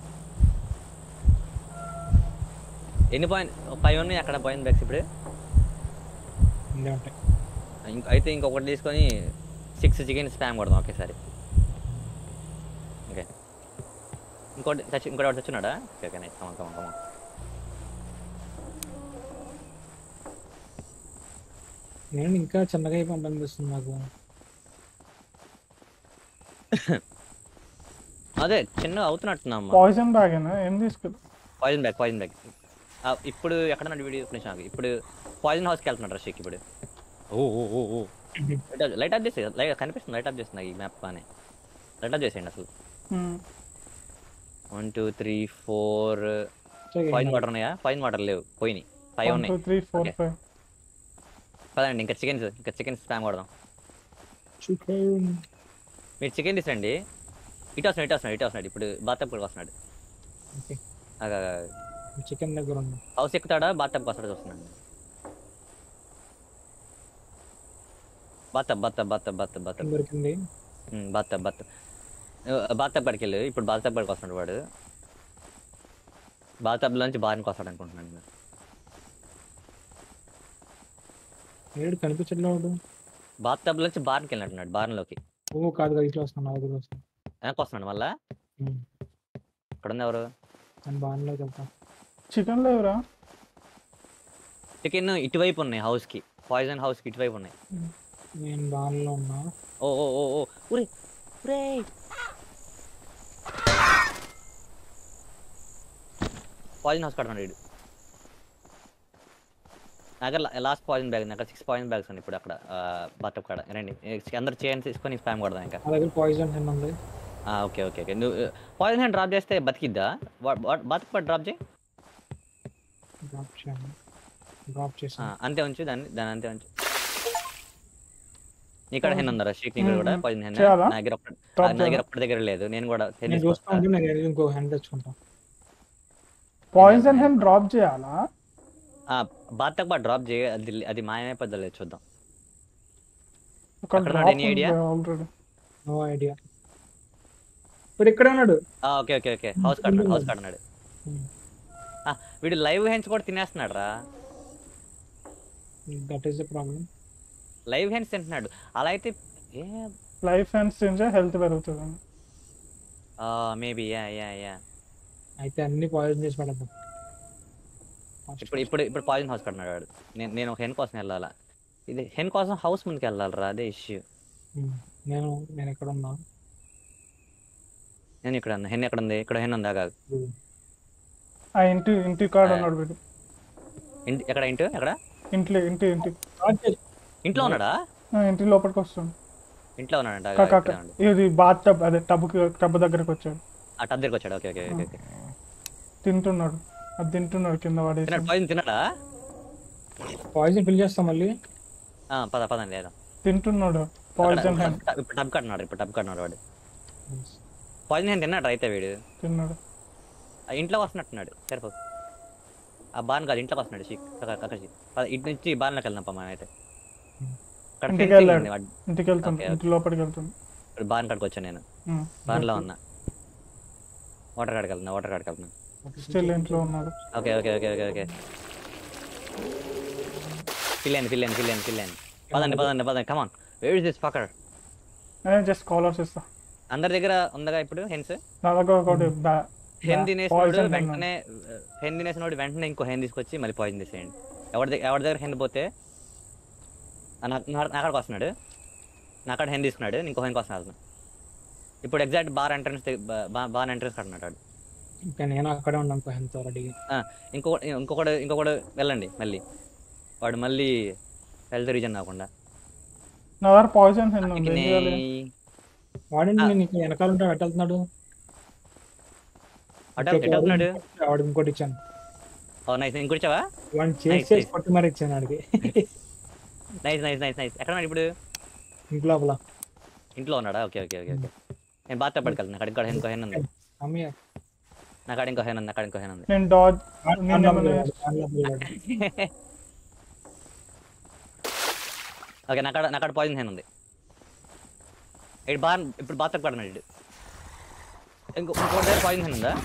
ఎన్ని పాయింట్ ఫైవ్ ఉన్నాయి అక్కడ పాయింట్ బ్యాగ్స్ ఇప్పుడు ఉండే ఉంటాయి ఇంక అయితే ఇంకొకటి తీసుకొని సిక్స్ చికెన్ స్పామ్ కొడదాం ఒకేసారి ఓకే ఇంకోటి చచ్చి ఇంకోటి ఒకటి చచ్చున్నాడా ఓకే ఓకే నైస్ కమా కమా కమా నేను ఇంకా చిన్నగా అయిపోయి అనిపిస్తుంది నాకు అదే చిన్నగా అవుతున్నట్టున్నామ్మా పాయిజన్ బ్యాగ్ ఏనా ఏం తీసుకెళ్ళి పాయిజన్ బ్యాగ్ పాయిజన్ బ్యాగ్ ఇప్పుడు ఎక్కడ నన్ను వీడియో నిమిషం ఇప్పుడు పాయిజన్ హౌస్కి వెళ్తున్నాడు రషీక్ ఇప్పుడు ఓ ఓ ఓ ఓ లైట్ ఆఫ్ చేసి లైట్ కనిపిస్తుంది లైట్ ఆఫ్ చేస్తుంది ఈ మ్యాప్ అని లైట్ ఆఫ్ చేసేయండి అసలు one two three four poison water ఉన్నాయా పాయిజన్ వాటర్ లేవు పోయినాయి ఫైవ్ ఉన్నాయి త్రీ ఫోర్ Okay. ఫైవ్ పదండి ఇంకా చికెన్స్ ఇంకా చికెన్ స్పామ్ కొడదాం చికెన్ మీరు చికెన్ తీసండి ఇటు వస్తున్నాడు ఇటు వస్తున్నాడు ఇటు వస్తున్నాడు ఇప్పుడు బాతప్ కూడా వస్తున్నాడు ఓకే ఆగా- చికెన్ దగ్గర ఉంది హౌస్ ఎక్కుతాడా బాతప్ వస్తాడు చూస్తున్నాడు బాతప్ బాతప్ బాతప్ బాతప్ బాతప్ దొరికింది బాతప్ బాతప్ బాతప్ కాడికి వెళ్ళు ఇప్పుడు బాతప్ కాడికి వస్తున్నాడు వాడు బాతప్లో నుంచి బార్కి వస్తాడు అనుకుంటున్నాను నేను ఏడు కనిపించట్లేదు బాతప్లో నుంచి బార్కి వెళ్ళినట్టున్నాడు బార్లోకి ఓ కాదు కదా ఇట్లా వస్తాను దగ్గర వస్తాను వెనక్కి వస్తున్నాడు మళ్ళా అక్కడ ఉంది ఎవరు నేను బాగానే వెళ్తా చికెన్ లేవురా చికెన్ ఇటువైపు ఉన్నాయి హౌస్కి పాయిజన్ హౌస్కి ఇటువైపు ఉన్నాయి నేను బాగానే ఉన్నా ఓ ఓ ఓ ఓ ఉరే ఉరే పాయిజన్ హౌస్ కడతాడు వీడు దగ్గర లాస్ట్ పాయిజన్ బ్యాగ్ అక్కడ సిక్స్ పాయిజన్ బ్యాగ్స్ ఉన్నాయి ఇప్పుడు అక్కడ బాతప్ కాడ రండి అందరు చేయని తీసుకొని స్పామ్ కొడదాం ఇంకా నా దగ్గర పాయిజన్ హెన్ ఉంది ఓకే ఓకే ఓకే నువ్వు పాయిజన్ హ్యాండ్ డ్రాప్ చేస్తే బతికిద్దా బతుకు డ్రాప్ చేయి డ్రాప్ చేయండి డ్రాప్ ఆ, చేసాను అంతే ఉంచు దాన్ని దాని అంతే ఉంచు ఇక్కడ హెన్ ఉందా షీక్ నీ కూడా పాయిజన్ హెన్ చేయాలా? నా దగ్గర ఒక్క- Drop నా దగ్గర ఒక్కడి దగ్గర లేదు నేను కూడా hen నేను తీసుకొస్తా. చూస్తా ఉంటే నేను ఇంకో హ్యాండ్ తెచ్చుకుంటా పాయిజన్ హ్యాండ్ డ్రాప్ చేయాలా ఆ, బాతకు బా డ్రాప్ చేయ అది అది మాయమైపోద్ది చూద్దాం ఒక అక్కడ drop any idea? Already no idea ఇప్పుడు ఇక్కడ ఉన్నాడు ఆ, ఓకే ఓకే ఓకే హౌస్ కట్టినాడు హౌస్ కట్టినాడు Hmm. ఆ, వీడు లైవ్ హెన్స్ కూడా తినేస్తున్నాడు రా that is the problem live hens తింటున్నాడు అలా అయితే ఏ లైఫ్ హ్యాండ్స్ తింటే హెల్త్ పెరుగుతుంది మేబీ యా యా యా అయితే అన్ని పాయిజన్ చేసి పెడతాం ఇప్పుడు ఇప్పుడు ఇప్పుడు పాయిజన్ హౌస్ కట్టినాడు వాడు నేను నేను ఒక హెన్ కోసం వెళ్ళాలా ఇది హెన్ కోసం హౌస్ ముందుకు వెళ్ళాలిరా అదే ఇష్యూ Hmm. నేను నేను ఎక్కడ ఉన్నా నేను ఇక్కడ ఉన్నా హెన్ ఎక్కడ ఉంది ఇక్కడ హెన్ ఉందా కాదు Hmm. ఆ ఇంటి ఇంటి కాడ ఉన్నాడు వీడు ఇంటి ఎక్కడ ఇంటి ఎక్కడ ఇంట్లో ఇంటి ఇంటి Start చేయి. ఇంట్లో ఉన్నాడా ఆ, ఇంటి లోపలికి వస్తుంది ఇంట్లో ఉన్నాడంట కాక ఇక్కడే ఉండు. ఇది బాత్ టబ్ అదే టబ్ టబ్ దగ్గరకు వచ్చాడు ఆ టబ్ దగ్గరికి వచ్చాడు ఓకే ఓకే ఓకే ఓకే తింటున్నాడు అది తింటున్నాడు కింద పడేసి తిన్నాడు పాయిజన్ తిన్నాడా పాయిజన్ ఫిల్ చేస్తాం మళ్ళీ ఆ, పద పదండి లేదా తింటున్నాడు పాయిజన్ హ్యాండ్ ఇప్పుడు టబ్ కట్టినాడు ఇప్పుడు టబ్ కట్టినాడు వాడు పాయిజన్ హ్యాండ్ తిన్నాడు అయితే వీడు తిన్నాడు ఆ ఇంట్లో వస్తున్నట్టున్నాడు సరిపో ఆ బాన్ కాదు ఇంట్లోకి వస్తున్నాడు షీక్ కక్కసి ఇటు నుంచి బాన్లోకి వెళ్దాం మనం అయితే అక్కడ ఇంటికి fencing వెళ్ళాడు ఉంది, వాడు ఇంటికి వెళ్తుంది ఓకే, ఇంటి లోపలికి వెళ్తుంది ఇప్పుడు బాన్ కాడికి వచ్చాను నేను. ఉమ్, బాన్లో ఉన్నా, వాటర్ కాడికి వెళ్తున్నా, వాటర్ కాడికి వెళ్తున్నా. స్టిల్ ఇంట్లో ఉన్నాడు okay okay okay okay okay fill fill fill fill పదండి పదండి పదండి come on. Where is this fucker? నేను జస్ట్ కాలర్స్ ఇస్తా అందరి దగ్గర ఉందగా ఇప్పుడు హెన్స్. నా దగ్గర ఒకటి హెన్ తినేసినోడు వెంటనే హెన్ తినేసినోడు వెంటనే ఇంకో హెన్ తీసుకొచ్చి మళ్ళీ పాయిజన్ చేసేయండి. ఎవరి దగ్గర ఎవరి దగ్గర హెన్ పోతే నాకాడికి వస్తున్నాడు, నాకాడ హెన్ తీసుకున్నాడు, ఇంకో హెన్కి వస్తున్నాడు. ఇప్పుడు exact bar entrance bar entrance కడుతున్నాడు. ఇంకా నేను అక్కడే ఉన్నాను ఎంతో రెడీ. ఇంకో ఇంకొకటి ఇంకొకటి వెళ్ళండి మళ్ళీ, వాడు మళ్ళీ హెల్త్ రీజన్ కాకుండా. నా దగ్గర పాయిజన్ హెన్ ఉంది ఏం చేయాలి? వాడండి నేను ఇక్కడ వెనకాల ఉంటా ఎట్ వెళ్తున్నాడు అటు ఎటు వెళ్తున్నాడు? వాడు ఇంకోటి ఇచ్చాను. ఓ నైస్, ఇంకోటి ఇచ్చావా? వాడిని చేసి చేసి పట్టు మరి ఇచ్చాను వాడికి. Nice nice nice nice. ఎక్కడ ఉన్నాడు ఇప్పుడు? ఇంటి లోపల. ఇంట్లో ఉన్నాడా? Okay okay okay okay. నేను బాత్ పట్టుకు వెళ్తాను, అక్కడ ఇంకో ఇంకో హెన్ ఉంది, అమ్మయ్య నాకాడ ఇంకో హెన్ ఉంది, నాకాడ ఇంకో హెన్ ఉంది. నేను డాజ్ ఓకే నాకాడ నాకాడ పాయిజన్ హెన్ ఉంది. ఇటు బా ఇప్పుడు బాత్ పడుతున్నాడు ఇటు. ఇంకో ఇంకో దగ్గర పాయిజన్ హెన్ ఉందా?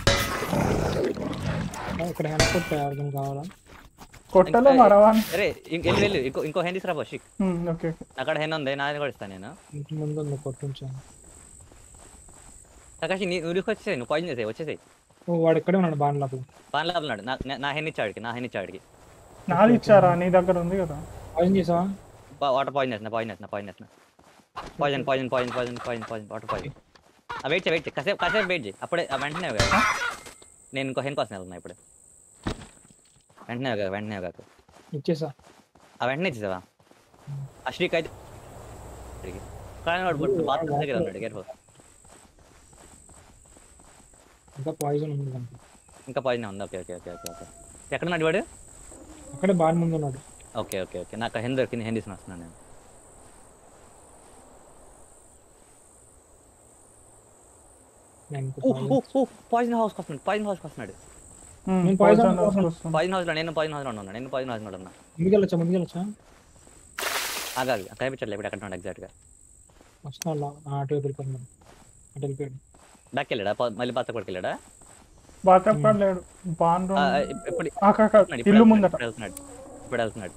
ఇక్కడ హెన్ కొట్టే అర్థం కావాలా? కొట్టలో మరవాన్ అరే వెళ్ళి వెళ్ళి ఇంకో ఇంకో హెన్ తీసుకురా షిక్. ఓకే నాకాడ హెన్ ఉంది, నాది కూడా ఇస్తాను నేను. ఇంటి ముందు ఉంది కొట్టించాను. ప్రకాష్ నువ్వు వచ్చేసాయి, నువ్వు పాయిజన్ చేసాయి వచ్చేసాయి. ఓ వాడు ఇక్కడే ఉన్నాడు బాన్ లోపల. బాన్ లోపల ఉన్నాడు. నా హెన్ ఇచ్చాడికి నా హెన్ ఇచ్చాడికి నాది ఇచ్చారా? నీ దగ్గర ఉంది కదా. పాయిజన్ చేసావా? వాటర్ పాయిజన్ వేస్తున్నా పాయిజన్ వేస్తున్నా పాయిజన్ వేస్తున్నా poison poison poison poison poison poison water poison. Wait చేయి వెయిట్ చేయి కాసేపు కాసేపు వెయిట్ చేయి, అప్పుడే వెంటనే కదా. నేను ఇంకో హెన్ కోసం వెళ్తున్నా ఇప్పుడు. వెంటనే కాదు వెంటనే కాదు ఇచ్చేసా. ఆ వెంటనే ఇచ్చేసావా? ఆ శ్రీక్ అయితే కానీ వాడు బాత్రూమ్ దగ్గర ఉన్నాడు, కేర్ఫుల్. ఇంకా పాయిజన్ ఉంది కనుక. ఇంకా పాయిజన్ ఉంది. Okay okay okay okay okay. ఎక్కడ ఉన్నాడు వాడు? అక్కడే బాన్ ముందు ఉన్నాడు. ఓకే ఓకే ఓకే నాకు హెన్ దొరికింది, హెన్ తీసుకుని వస్తున్నాను నేను. పాయిజన్ హౌస్ వస్తున్నాడు, పాయిజన్ హౌస్ వస్తున్నాడు. పాయిజన్ పాయిజన్ హౌస్ లో నేను పాయిజన్ హౌస్ లో ఉన్నాను, నేను పాయిజన్ హౌస్ లో ఉన్నా. ముందుకెళ్ళొచ్చా ముందుకెళ్ళొచ్చా? ఆగాలి కనిపించట్లేదు ఇప్పుడు ఎక్కడ ఉన్నాడు ఎగ్జాక్ట్ గా. వస్తున్నా అటు వైపు వెళ్ళిపోతున్నాడు, అటు వెళ్ళిపోయాడు. బ్యాక్ వెళ్ళాడా మళ్ళీ బాత్ పడికి వెళ్ళాడా? బాత్రూమ్ కూడా లేడు. బాన్ ఇప్పుడు ఇల్లు ముందట వెళ్తున్నాడు, ఇప్పుడు వెళ్తున్నాడు.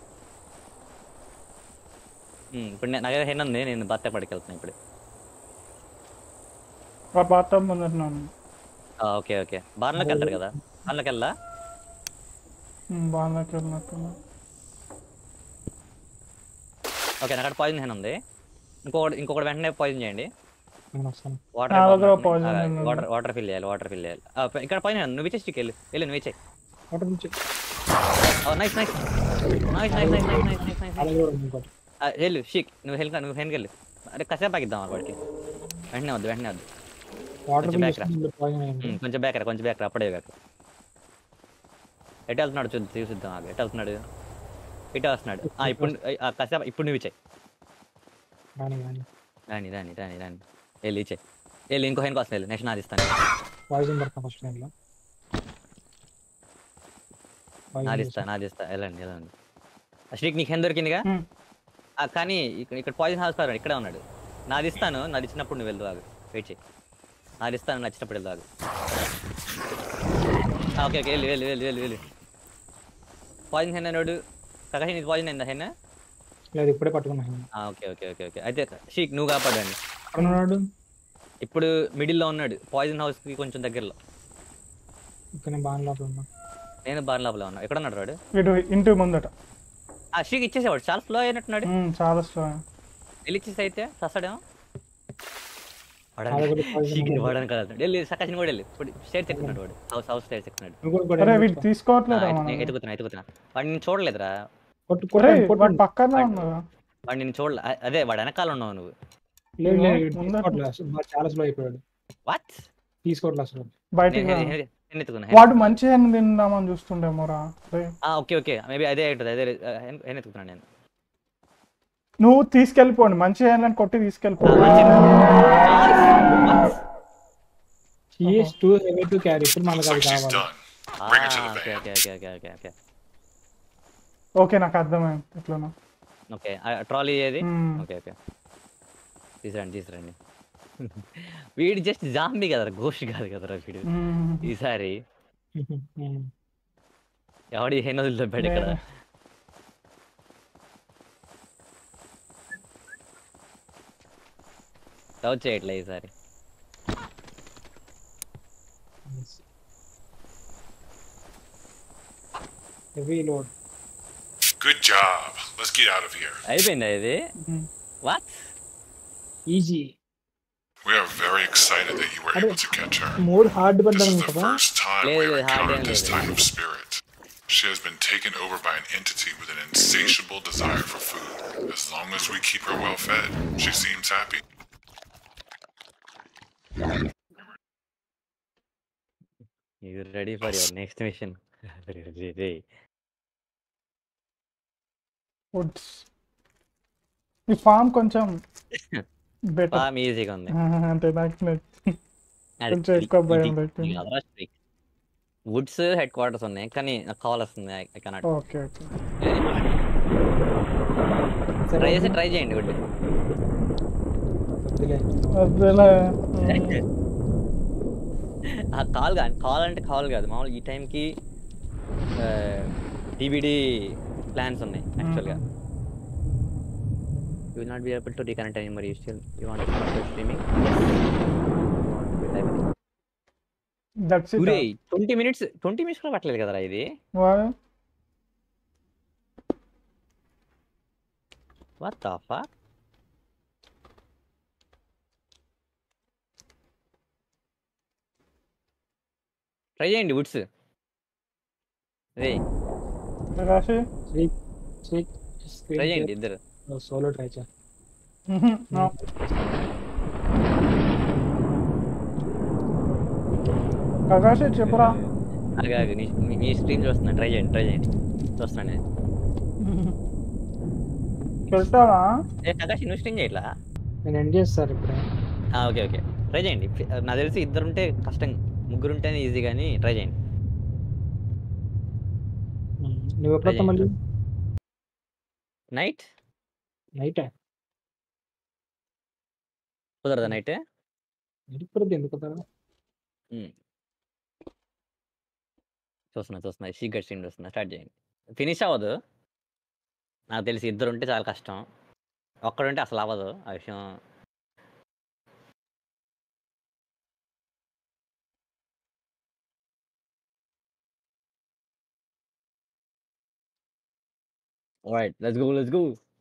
ఇప్పుడు నా దగ్గర హెన్ ఉంది, నేను బాత్ పడికి వెళ్తున్నాను ఇప్పుడు. బాత్రూమ్ ముందట. ఓకే ఓకే బాన్లోకి వెళ్తాడు కదా, బాన్లోకి వెళ్ళా. బాన్లోకి వెళ్ళినట్టు. ఓకే నాకు అక్కడ పాయిజన్ హెన్ ఉంది. ఇంకొకటి ఇంకొకటి వెంటనే పాయిజన్ చేయండి. నా దగ్గర పాయిజన్ వాటర్ వాటర్ ఫిల్ చేయాలి, వాటర్ ఫిల్ చేయాలి. ఇక్కడ పాయిజన్ నువ్వు ఇచ్చే స్టిక్ వెళ్ళి వెళ్ళి నువ్వు ఇచ్చే. Nice nice nice nice nice nice nice nice nice. వెళ్ళు షీక్, నువ్వు హెల్ నువ్వు హెన్కి వెళ్ళు. అరే కాసేపు ఆగిద్దాం వాడికి. వెంటనే వద్దు వెంటనే వద్దు, కొంచెం బ్యాక్ రా, కొంచెం బ్యాక్ రా, కొంచెం బ్యాక్ రా, అప్పుడే బ్యాక్. ఎటు వెళ్తున్నాడు చూద్దాం, చూసిద్దాం. ఆగు ఎటు వెళ్తున్నాడు? ఇటు వస్తున్నాడు. ఇప్పుడు కాసేపు ఇప్పుడు నువ్వు ఇచ్చే. రాని రాని రాని రాని వెళ్ళి ఇచ్చే వెళ్ళి ఇంకో హెన్కి వస్తుంది. నెక్స్ట్ నాది ఇస్తాను, నాది ఇస్తా నాది ఇస్తా వెళ్ళండి వెళ్ళండి. శ్రీక్ నీకు హెన్ దొరికిందిగా, కానీ ఇక్కడ ఇక్కడ పాయిజన్ హౌస్ కాదు, ఇక్కడే ఉన్నాడు. నాది ఇస్తాను, నాది ఇచ్చినప్పుడు నువ్వు వెళ్దు. ఆగు వెయిట్ చేయి, నాది ఇస్తాను, నచ్చినప్పుడు వెళ్దు. ఆగు ఓకే ఓకే వెళ్ళి వెళ్ళి వెళ్ళి వెళ్ళి వెళ్ళి. పాయిజన్ హెన్ అన్నాడు. కాకా నీకు పాయిజన్ అయిందా హెన్? లేదు ఇప్పుడే పట్టుకున్నా. ఓకే ఓకే ఓకే ఓకే అయితే షీక్ నువ్వు కాపాడండి. ఉన్నాడు ఇప్పుడు మిడిల్లో ఉన్నాడు, పాయిజన్ హౌస్ కి కొంచెం దగ్గరలో. బాన్ లోపల ఉన్నా, నేను బాన్ లోపల ఉన్నా. ఎక్కడ ఉన్నాడు వాడు? ఇటు ఇంటి ముందట. ఆ షీక్ ఇచ్చేసేవాడు, చాలా స్లో అయినట్టున్నాడు. చాలా స్లో. వెళ్ళి ఇచ్చేసి అయితే వస్తాడేమో. వాడని కదా వెళ్ళి సకాశని కూడా వెళ్ళి ఇప్పుడు స్టేట్ ఎక్కుతున్నాడు వాడు. హౌస్ హౌస్ స్టేట్ ఎక్కుతున్నాడు. తీసుకోవట్లేదు, ఎత్తుకుతున్నా ఎత్తుకుతున్నా. వాడు నేను చూడలేదురా, పక్కన ఉన్నావా? వాడు నేను చూడలే. అదే వాడు వెనకాల ఉన్నావు నువ్వు. చాలా స్లో అయిపోయాడు. వాట్ తీసుకోవట్లేదు అసలు బయటికి. ఎత్తుకున్నా వాడు మంచి హెన్ తిందామని చూస్తుండేమోరా. ఓకే ఓకే మేబీ అదే అవుతుంది, అదే హెన్ ఎత్తుకున్నాను నేను. నువ్వు తీసుకెళ్ళిపోండి, మంచి హెన్ కొట్టి తీసుకెళ్ళిపోండి. ఓకే నాకు అర్థమైంది ఎట్లనో. ఓకే ట్రాలీ ఏది మ్మ్. ఓకే ఓకే తీసుకురండి తీసుకురండి వీడు జస్ట్ జాంబీ కదరా గోష్ కాదు కదరా వీడు మ్మ్. ఈసారి ఉమ్. ఎవడి హెన్ వదిలిపెట్టాడు ఇక్కడ లే- టచ్ చేయట్లే ఈసారి heavy load. Good job. Let's get out of here. అయిపోయిందా ఇది మ్మ్. What easy. We are very excited that you were able to catch her. మూడు హార్డ్ This పడ్డాను is the కదా. first time Lele, we have hard encountered and this lele. type of spirit. She has been taken over by an entity with an insatiable desire for food. As long as we keep her well fed, she seems happy. You ready for your next mission woods ఈ farm కొంచెం better farm ఈజీగా ఉంది అంటే నాకు నచ్చి- కొంచెం ఎక్కువ భయం పెట్టింది. వుడ్స్ హెడ్ క్వార్టర్స్ ఉన్నాయి కానీ నాకు కాల్ వస్తుంది I cannot okay okay try చేసి ట్రై చేయండి వుడ్ వద్దులే. అదేలా కాల్ కాదు కాల్ అంటే కాల్ కాదు మామూలు ఈ టైంకి డివిడి ప్లాన్స్ ఉన్నాయి యాక్చువల్గా you will not be able to reconnect any మరి you still you want to streaming that's it twenty minutes twenty minutes కూడా పట్టలేదు కదరా ఇది వాట్ ద ఫక్ ట్రై చేయండి వుడ్స్ రే రాశి ట్రై చేయండి ఇద్దరు సోలో ట్రై చే. ప్రకాష్ చెప్పురా అలాగే మీ స్క్రీన్ చూస్తున్నాను ట్రై చేయండి ట్రై చేయండి చూస్తున్నాను నేను వెళ్తావా ఏ ప్రకాష్ నువ్వు స్క్రీన్ చేయట్లా నేను ఎండ్ చేస్తారు ఇప్పుడే. ఓకే ఓకే ట్రై చేయండి నాకు తెలిసి ఇద్దరు ఉంటే కష్టం ముగ్గురు ఉంటేనే ఈజీ కానీ ట్రై చేయండి ఉమ్. నువ్వు ఎప్పుడొస్తా మళ్ళీ? నైట్ నైటే. కుదరదా నైట్ ఇప్పుడు ఎందుకు కుదరదు? చూస్తున్నా చూస్తున్నా సీక్రెట్ స్ట్రీమ్ చూస్తున్నా స్టార్ట్ చేయండి ఫినిష్ అవ్వదు నాకు తెలిసి ఇద్దరు ఉంటే చాలా కష్టం ఒక్కడుంటే అసలు అవ్వదు ఆ విషయం Alright, let's go, let's go.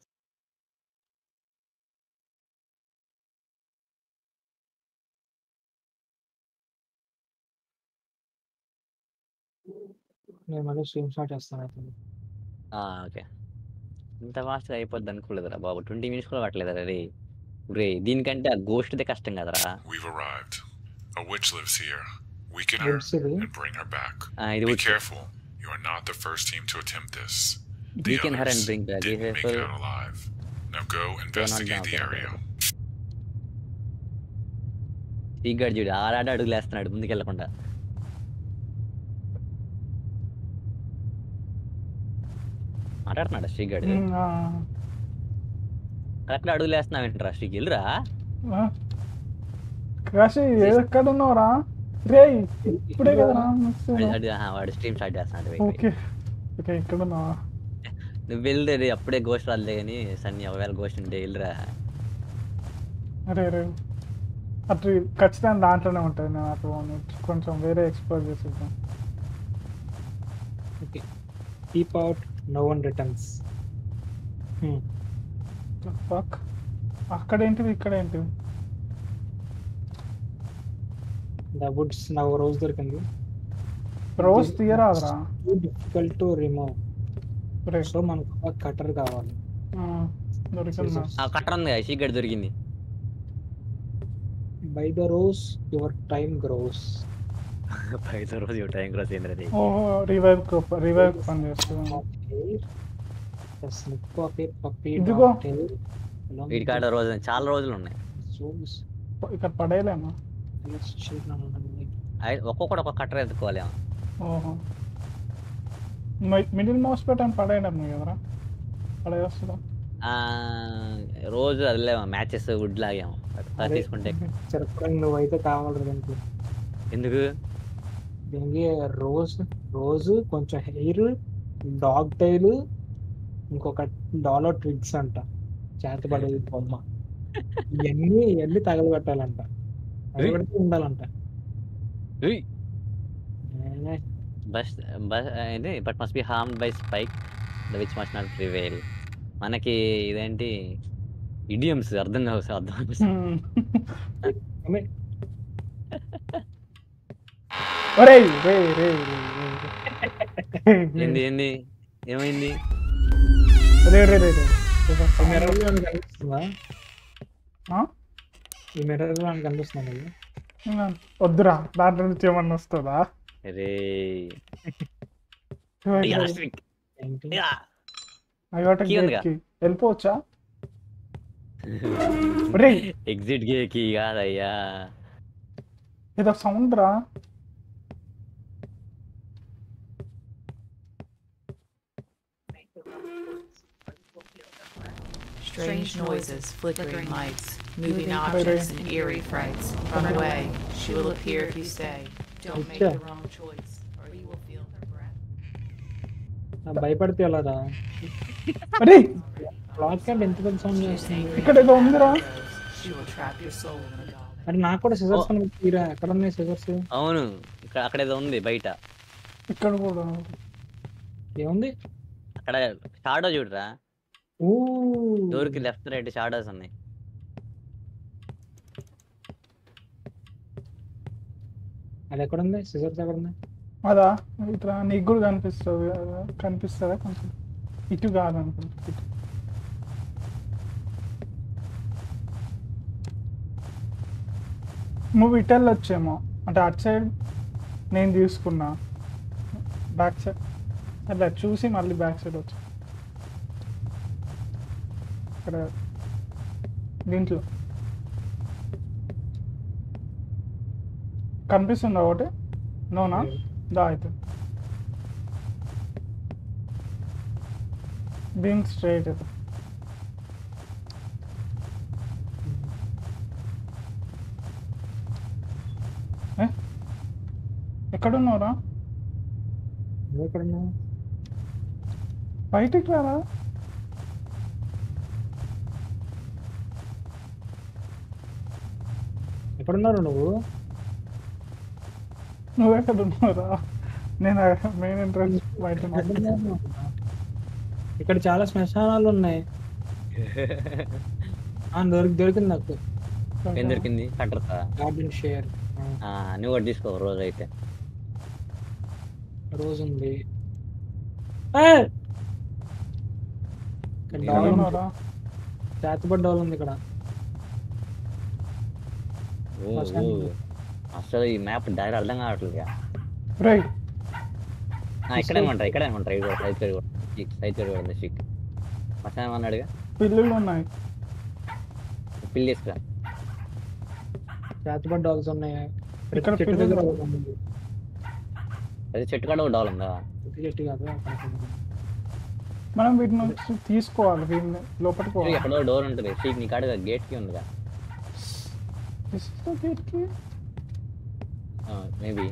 నేను మళ్ళీ స్ట్రీమ్ స్టార్ట్ చేస్తాను అయితే. ఓకే ఇంత ఫాస్ట్గా అయిపోద్ది అనుకోలేదురా బాబు ట్వంటీ మినిట్స్ కూడా పట్టలేదురా రే రే దీనికంటే ఆ గోష్ట్దే కష్టం కదరా We've arrived. A witch lives here. Weaken her Witch ఇది? and bring her back. ఆ, ఇది Be careful. You are not the first team to attempt this. The Weaken her and others bring back. Be didn't make it careful. out alive. Now go investigate the down. area. Speaker చూడు ఆడాడు అడుగులు వేస్తున్నాడు ముందుకెళ్ళకుండా మాట్లాడుతున్నాడు శ్రీగాడు correct అడుగులు వేస్తున్నావు ఏంట్రా శ్రీకి వెళ్ళురా కాశీ ఎక్కడ ఉన్నావురా రే ఇప్పుడే కదా వాడు స్ట్రీమ్ స్టార్ట్ చేస్తున్నాడు ఓకే ఓకే ఇక్కడ ఉన్నావా నువ్వు వెళ్ళి అప్పుడే గోస్ట్ రాలే కానీ సన్ని ఒకవేళ గోస్ట్ ఉంటే వెళ్ళురా అరే రే అటు ఖచ్చితంగా దాంట్లోనే ఉంటుంది నేను అటు కొంచెం వేరే ఎక్స్ప్లోర్ చేసేద్దాం okay keep out no one returns. Fuck అక్కడేంటివి ఇక్కడేంటివి ద వుడ్స్ నా రోజ్ దొరికింది. రోజ్ తీయరాదురా డిఫికల్ట్ టు రిమూవ్. రే సో మనకు కటర్ కావాలి. దొరికిందా కట్టర్ ఉంది శ్రీగడ్ దొరికింది. By the rose your time grows. By the rose your time grows ఏంద్రది ఓహో రివైవ్ రివైవ్ పని చేస్తుంది స్లిప్ ఆఫ్ ఏ పప్పీ ఇదిగో. వీడి కాడ రోజు చాలా రోజులు ఉన్నాయి ఇక్కడ పడేయలేమా అయి- ఒక్కొక్కడు ఒక్కొక్క కట్టర్ ఎత్తుకోవాలేమో ఓహో మిడిల్ మౌస్ పెట్టని పడేయడం కదరా పడేస్తుందా రోజు అదిలేమా మ్యాచెస్ వుడ్ లాగాము అది తీసుకుంటే చెరపడానికి నువ్వైతే కావాలి దానికి ఎందుకు దీనికి రోజ్ రోజు కొంచెం హెయిర్ డాగ్ టైల్ ఇంకొక డాలర్ ట్రిక్స్ అంట చేతపడేది బొమ్మ ఇవన్నీ ఇవన్నీ తగలబెట్టాలంట తగలబెడితే ఉండాలంట ఉయ్. బస్ బస్ ఇది but must be harmed by spike the witch must not prevail మనకి ఇదేంటి ఇడియమ్స్ అర్థం కావు సార్ అర్థం కావు సార్. ఆమె ఒరేయ్ రే రే ఏంది ఏంది ఏమైంది రే రే రే రే ఈ మిర్రర్ లో ఏమైనా కనిపిస్తుందా ఈ మిర్రర్ లో ఏమైనా కనిపిస్తుందా నీకు? వద్దురా దాంట్లో నుంచి ఏమన్నా వస్తుందా రే ఏంటి Key ఉందిగా? వెళ్ళిపోవచ్చా ఒరేయ్ ఎగ్జిట్ కి కాదయ్యా ఏదో సౌండ్ రా Strange noises, flickering lights, moving objects, and eerie frights. Run away. She will appear if you stay. Don't make the wrong choice, or you will feel her breath. ఆ, భయపడితే ఎలా రా అరే బ్లాక్ క్యాండ్ ఎంత పెద్ద సౌండ్ She is చేస్తుంది angry ఇక్కడ ఏదో ఉందిరా She will trap your soul in a doll. మరి నాకు కూడా సిజర్స్ కనిపిరా ఎక్కడ ఉన్నాయి సిజర్స్ అవును ఇక్కడ అక్కడ ఏదో ఉంది బయట ఇక్కడ కూడా ఏముంది అక్కడ షాడో చూడరా ఊ డోర్ కి లెఫ్ట్ రైట్ షాడోస్ ఉన్నాయి అది ఎక్కడ ఉంది సిజర్స్ ఎక్కడ ఉంది అదా ఇట్లా నీకు కూడా కనిపిస్తుంది కదా కనిపిస్తుందా కొంచెం ఇటు కాదు అనుకుంటా ఇటు నువ్వు ఇటు వెళ్ళొచ్చేమో అంటే అటు సైడ్ నేను తీసుకున్నా బ్యాక్ సైడ్ అట్లా చూసి మళ్ళీ బ్యాక్ సైడ్ వచ్చా ఇక్కడ దీంట్లో కనిపిస్తుందా ఒకటి నోనా దా అయితే బీమ్ స్ట్రైట్ అయితే ఏ? ఎక్కడున్నావురా నువ్వు ఎక్కడ ఉన్నావు బయటికి రారా ఎక్కడున్నారు నువ్వు నువ్వెక్కడున్నావురా నేను మెయిన్ ఎంట్రన్స్ బయట ఉన్నా. ఇక్కడ చాలా శ్మశానాలు ఉన్నాయి ఆ, దొరికి దొరికింది నాకు ఏం దొరికింది కట్టర్తా గార్డెన్ షేర్ నువ్వు కూడా తీసుకో రోజు అయితే రోజు ఉంది ఏయ్! ఇక్కడ డాల్ ఉంది. ఎక్కడున్నావురా? చేతబడి డాల్ ఉంది ఇక్కడ ఓ, ఓ. అసలు ఈ మ్యాప్ డైరెక్ట్ అర్థం కావట్లేదు రేయ్ ఇక్కడే ఉంటాయి ఇక్కడే ఉంటాయి ఇది సైడ్ సైడ్ కూడా సైడ్ సైడ్ కూడా ఉంది షీక్ మసాలా అన్నాడుగా పిల్లులు ఉన్నాయి పిల్లి తీసుకురా చేతబడి డాల్స్ ఉన్నాయి ప్రతి ఇక్కడ చెట్టు పిల్లలు దగ్గర రావు. ఒకటి ఉంది. అది చెట్టు కాడ ఒక డాల్ ఉందా ప్రతి చెట్టు కాదు అక్కడ ఉంది. మనం వీటి నుంచి తీసుకోవాలి వీటిని లోపలికి ఇది పోవాలి ఎక్కడో డోర్ ఉంటుంది షీక్ నీ కాడ గేట్ కి ఉందిగా తీసుకో వీటికి. మేబీ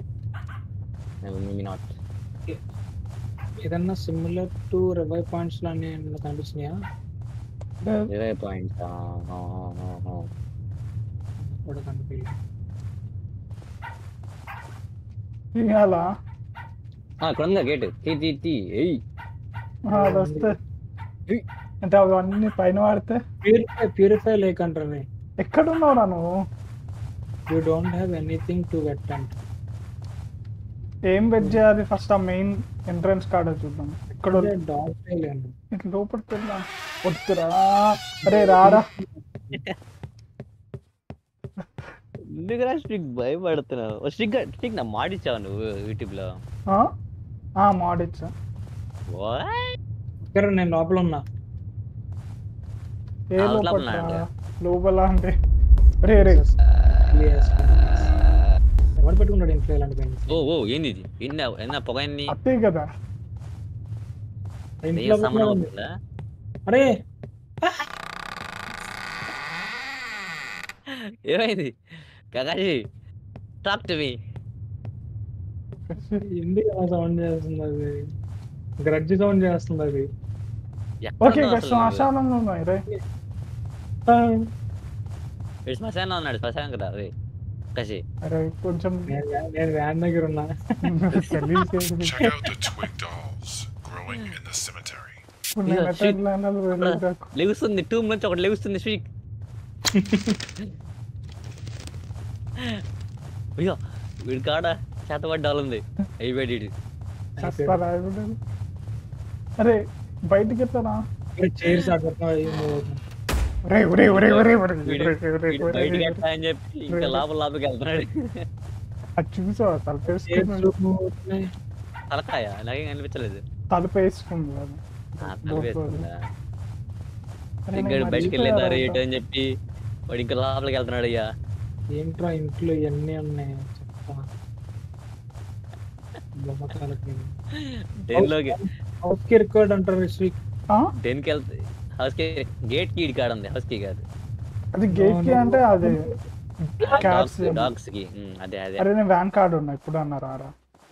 మేబీ నాట్ ఏదన్నా సిమిలర్ టు రివైవ్ పాయింట్స్ లానే ఏమన్నా కనిపిస్తున్నాయా లేదు. ఇరవై పాయింట్స్ కూడా కనిపి తీయాలా ఇక్కడ ఉందా గేట్ తీ తీ తీ ఎయ్ ఆ, అది వస్తే అంటే అవి అన్ని పైన వాడితే ప్యూరిఫై ప్యూరిఫై లేక్ అంటారు ఎక్కడున్నావురా నువ్వు you don't have anything to get అంట ఏం వెట్ చేయాలి ఫస్ట్ ఆ మెయిన్ ఎంట్రన్స్ కాడ చూద్దాం ఇక్కడ డాగ్ లేను ఇట్లా లోపలికి వెళ్దాం వద్దురా అరే రారా ఎందుకురా స్ట్రిక్ భయపడుతున్నావు స్ట్రిక్ స్ట్రిక్ నా మాడిచ్చావు నువ్వు యూట్యూబ్ లో ఆ? ఆ మాడిచ్చా ఇక్కడ నేను లోపల ఉన్నా ఏ ఆ, లోపల లోపల అంటే? లోపల అంటే రే రే Yes. ఎవరు పెట్టుకున్నాడు ఇంట్లో ఇలాంటి పెయింట్స్ ఓ ఓ ఏంది ఇది ఎన్న ఎన్న పొగ ఏంది అత్తే కదా ఇంట్లో సమ్మన్ అవుతుందా అరే ఏమైంది కకాషి టాక్ టు మీ ఎందుకు అలా సౌండ్ చేస్తుంది అది గ్రడ్జి సౌండ్ చేస్తుంది అది ఓకే ఇక శ్మశానంలో ఉన్నాయి రే. శ్మశానం ఉన్నాడు శ్మశానం కదా అదే కషి అరే కొంచెం నేను నేను వ్యాన్ దగ్గర ఉన్నా తెలియదు. Check out the twig dolls growing in the cemetery. ఇప్పుడు నేను Yeah, ఎట్లా shit. వెళ్ళాలో తెలియదు నాకు. లెగుస్తుంది టూమ్ నుంచి ఒకటి లెగుస్తుంది శ్రీక్ అయ్యో వీడి కాడ చేతబడ్డాలు ఉంది అయిపోయాడు చస్తారా ఇప్పుడు? అరే బయటికి ఎత్తారా? చైర్స్ ఆడుతున్నా ఒరే ఒరే ఒరే ఒరే ఒరే వీడు ఒరే, ఒరే, వీడు ఒరే, బయటికి ఒరే. వెళ్తా అని చెప్పి ఇంకా లోపల లోపలికి వెళ్తున్నాడు అది చూసావా తలుపు వేసుకున్నాడు. తలకాయ నాకేం అనిపించలేదు తలుపు వేసుకుంది అది. ఆ, తలుపు వేసుకుందా? అరే, ఇంకా నేను బయటికి వెళ్ళేదారు మర్చిపోయారా? ఇటు అని చెప్పి వాడు ఇంకా లోపలికి వెళ్తున్నాడు అయ్యా ఏంట్రా ఇంట్లో ఇవన్నీ ఉన్నాయి చెప్తా బొమ్మకాలకి దేనిలోకి హౌస్ కి రికార్డ్ అంటారు శ్రీ ఆ? దేనికి వెళ్తాయి హౌస్ కి గేట్ కి ఇడి కాడ ఉంది హౌస్ కి కాదు అది గేట్ కి అంటే అది డాగ్స్ క్యాట్స్. డాగ్స్ కి ఉమ్, అదే అదే అరే నేను వ్యాన్ కార్డు ఉన్నా ఇప్పుడు అన్నారా రా?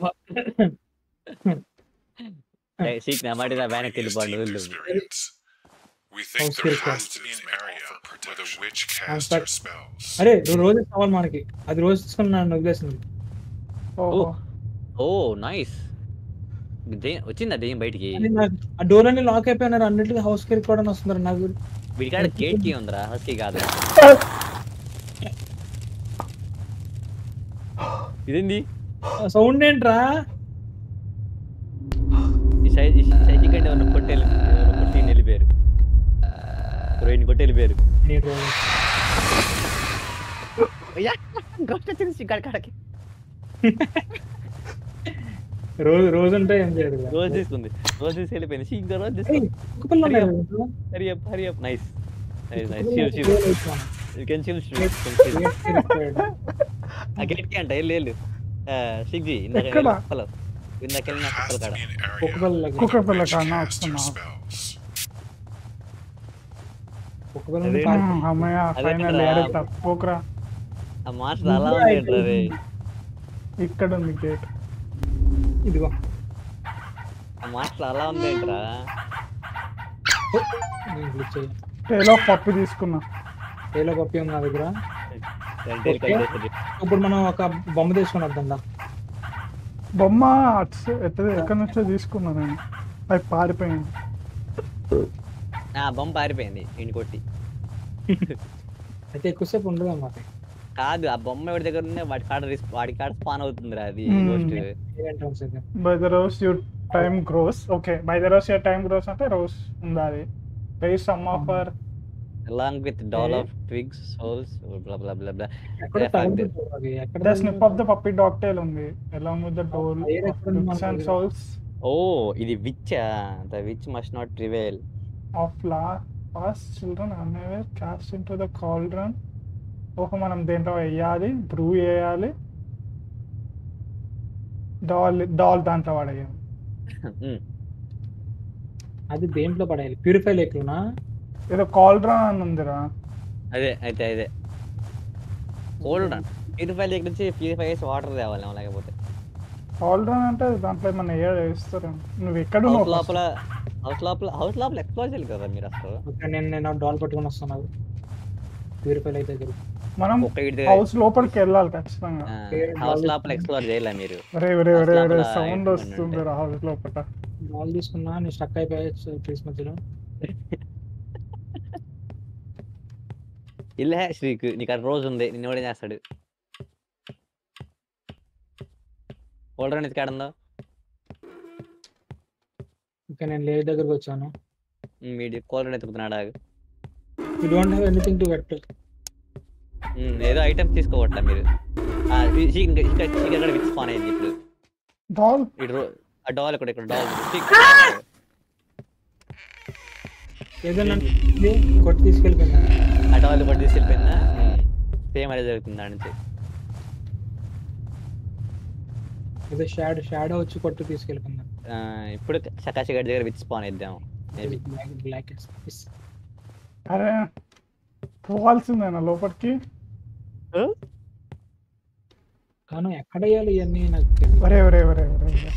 సీక్ నా మాట వెనక్కి Previous వెళ్ళిపోండి deep వెళ్ళు experience. We think House there Kirk. has to be an area where the witch casts fact- her spells. అరే నువ్వు రోజు కావాలి మనకి అది రోజు తీసుకుని నన్ను వదిలేసింది ఓహో ఓ నైస్ వచ్చిందా దెయ్యం బయటికి అది నాకు ఆ డోర్ అన్ని లాక్ అయిపోయినారు అన్నిటికీ హౌస్ కి రికార్డ్ అని వస్తున్నారు నాకు వీడి కాడ గేట్ కి ఉందిరా హౌస్ కి కాదు ఇదేంది సౌండ్ ఏంట్రా ఈ సై ఈ సైకి కంటే ఉన్న కొట్టేలు కొట్టి వెళ్ళిపోయారు రోహిణి కొట్టి వెళ్ళిపోయారు నేను రోజు రోజు రోజు అంటే ఏం చేయదు కదా. రోజు తీసుకుంది రోజు తీసి వెళ్ళిపోయింది సీ, ఇంకా రోజు ఏయ్, తీసుకుంది కుక్క పిల్ల ఉన్నాయి కదా ఇంట్లో. Hurry up hurry up nice nice nice కుక్క షీల్ పిల్ల షీల్ వేసుకున్నాను. యు కెన్ షీల్ షీల్ Gate కి required. ఆ గేట్ కి అంట వెళ్ళు వెళ్ళు సిగ్జి ఇందాక ఎక్కడ? కుక్కలు ఇందాక వెళ్ళిన There has కుక్కల to కాడ be an area కుక్క పిల్లలకి కుక్క where the పిల్ల witch కాడ casts her వస్తున్నా. spells. కుక్క పిల్ల అదే. పార్క్ ఉమ్, అమ్మయ్య అదే ఫైనల్ రా. ఏరే తప్పుకోకరా. ఆ మాస్టర్ అలా ఉంది రే ఇక్కడ ఉంది గేట్. ఇదిగో ఆ మాస్టర్ అలా ఉంది ఏంట్రా నేను click చేయ. ఏలో పప్పు తీసుకున్నా. ఏలో పప్పి ఉంది నా దగ్గర టైల్ కట్ చేస్తుంది ఇప్పుడు మనం ఒక బొమ్మ తీసుకుని వద్దా బొమ్మ అటు సై- ఎక్కడ ఎక్కడి నుంచో తీసుకున్నా నేను. అది పారిపోయింది. ఆ బొమ్మ పారిపోయింది ఇంటి కొట్టి అయితే ఎక్కువసేపు ఉండదు అన్నమాట కాదు ఆ బొమ్మ ఎవరి దగ్గర ఉంది వాడి కాడ రిస్- వాడి కాడ స్పాన్ అవుతుందిరా అది Hmm. గోస్ట్ ఎంట్రన్స్ అయితే by the rose your time grows. Okay by the rose your time grows అంటే రోస్ ఉండాలి. Very some of our along with doll Okay. of twigs souls blah blah blah blah ఎక్కడ Yeah, fuck తగులుతుంది అది ఎక్కడ the snip of the puppy dog tail ఉంది along with the doll Ah, ఏరే ఎక్కడ ఉంది of మనకి? and souls oh ఇది which the witch must not prevail of la past children unaware cast into the cauldron. ఓహో మనం దేంట్లో వేయాలి, బ్రూ వేయాలి, డాల్ డాల్ దాంట్లో పడేయాలి. Hmm. అది దేంట్లో పడేయాలి ప్యూరిఫై లేకునా ఏదో కాల్డ్రాన్ అని ఉందిరా. అదే అయితే అదే హోల్డ్ ఆన్ ప్యూరిఫై దగ్గర నుంచి ప్యూరిఫై చేసి వాటర్ తేవాలి లేకపోతే కాల్డ్రాన్ అంటే దాంట్లో ఏమన్నా ఏ వేస్తారు. నువ్వు ఎక్కడ హౌస్ ఉన్నావు లోపల హౌస్ లోపల హౌస్ లోపల ఎక్స్ప్లోర్ చేయాలి కదా మీరు అసలు ఓకే నేను నేను డాల్ పట్టుకొని వస్తాను ప్యూరిఫై అయితే దగ్గర మనం ఒక్క వీడి దగ్గర హౌస్ లోపలికి వెళ్ళాలి ఖచ్చితంగా. హౌస్ లోపల ఎక్స్ప్లోర్ చేయలే మీరు రే రే House రే లోపల సౌండ్ ఏమన్నా వస్తుంది రా హౌస్ లోపల. డాల్ తీసుకున్నా నేను స్టక్ అయిపోయా ప్లీజ్ మధ్యలో ఇల్లే శ్రీకు నీకు ఆ రోజు ఉంది నిన్ను కూడా చేస్తాడు హోల్డర్ అనేది కాడందో ఓకే నేను లేడీ దగ్గరకు వచ్చాను వీడి కోల్డర్ ఎత్తుకుతున్నాడు you don't have anything to get ఏదో ఐటమ్ తీసుకోవట్లే మీరు ఆ, ఈ- ఈ- ఇంకా ఇక్కడ ఇక్కడ విచ్ స్పాన్ అయింది ఇప్పుడు డాల్ ఇటు రో- ఆ డాల్ ఇక్కడ ఇక్కడ డాల్ ఏదైనా ఇది కొట్టి తీసుకెళ్ళిపోయినా ఆ డాల్ కూడా తీసుకెళ్ళిపోయిందా సేమ్ అదే జరుగుతుంది దాని నుంచి ఏదో షాడో షాడో వచ్చి కొట్టి తీసుకెళ్ళిపోయినా ఆ, ఇప్పుడు సకాశి గడి దగ్గర విచ్ స్పాన్ ఇద్దాం మేబీ బ్లాక్ బ్లాక్ అరే పోవాల్సిందేనా లోపలికి? కానీ ఎక్కడ వేయాలి ఇవన్నీ నాకు తెలియదు. ఒరే ఒరే ఒరే ఒరే ఒరే.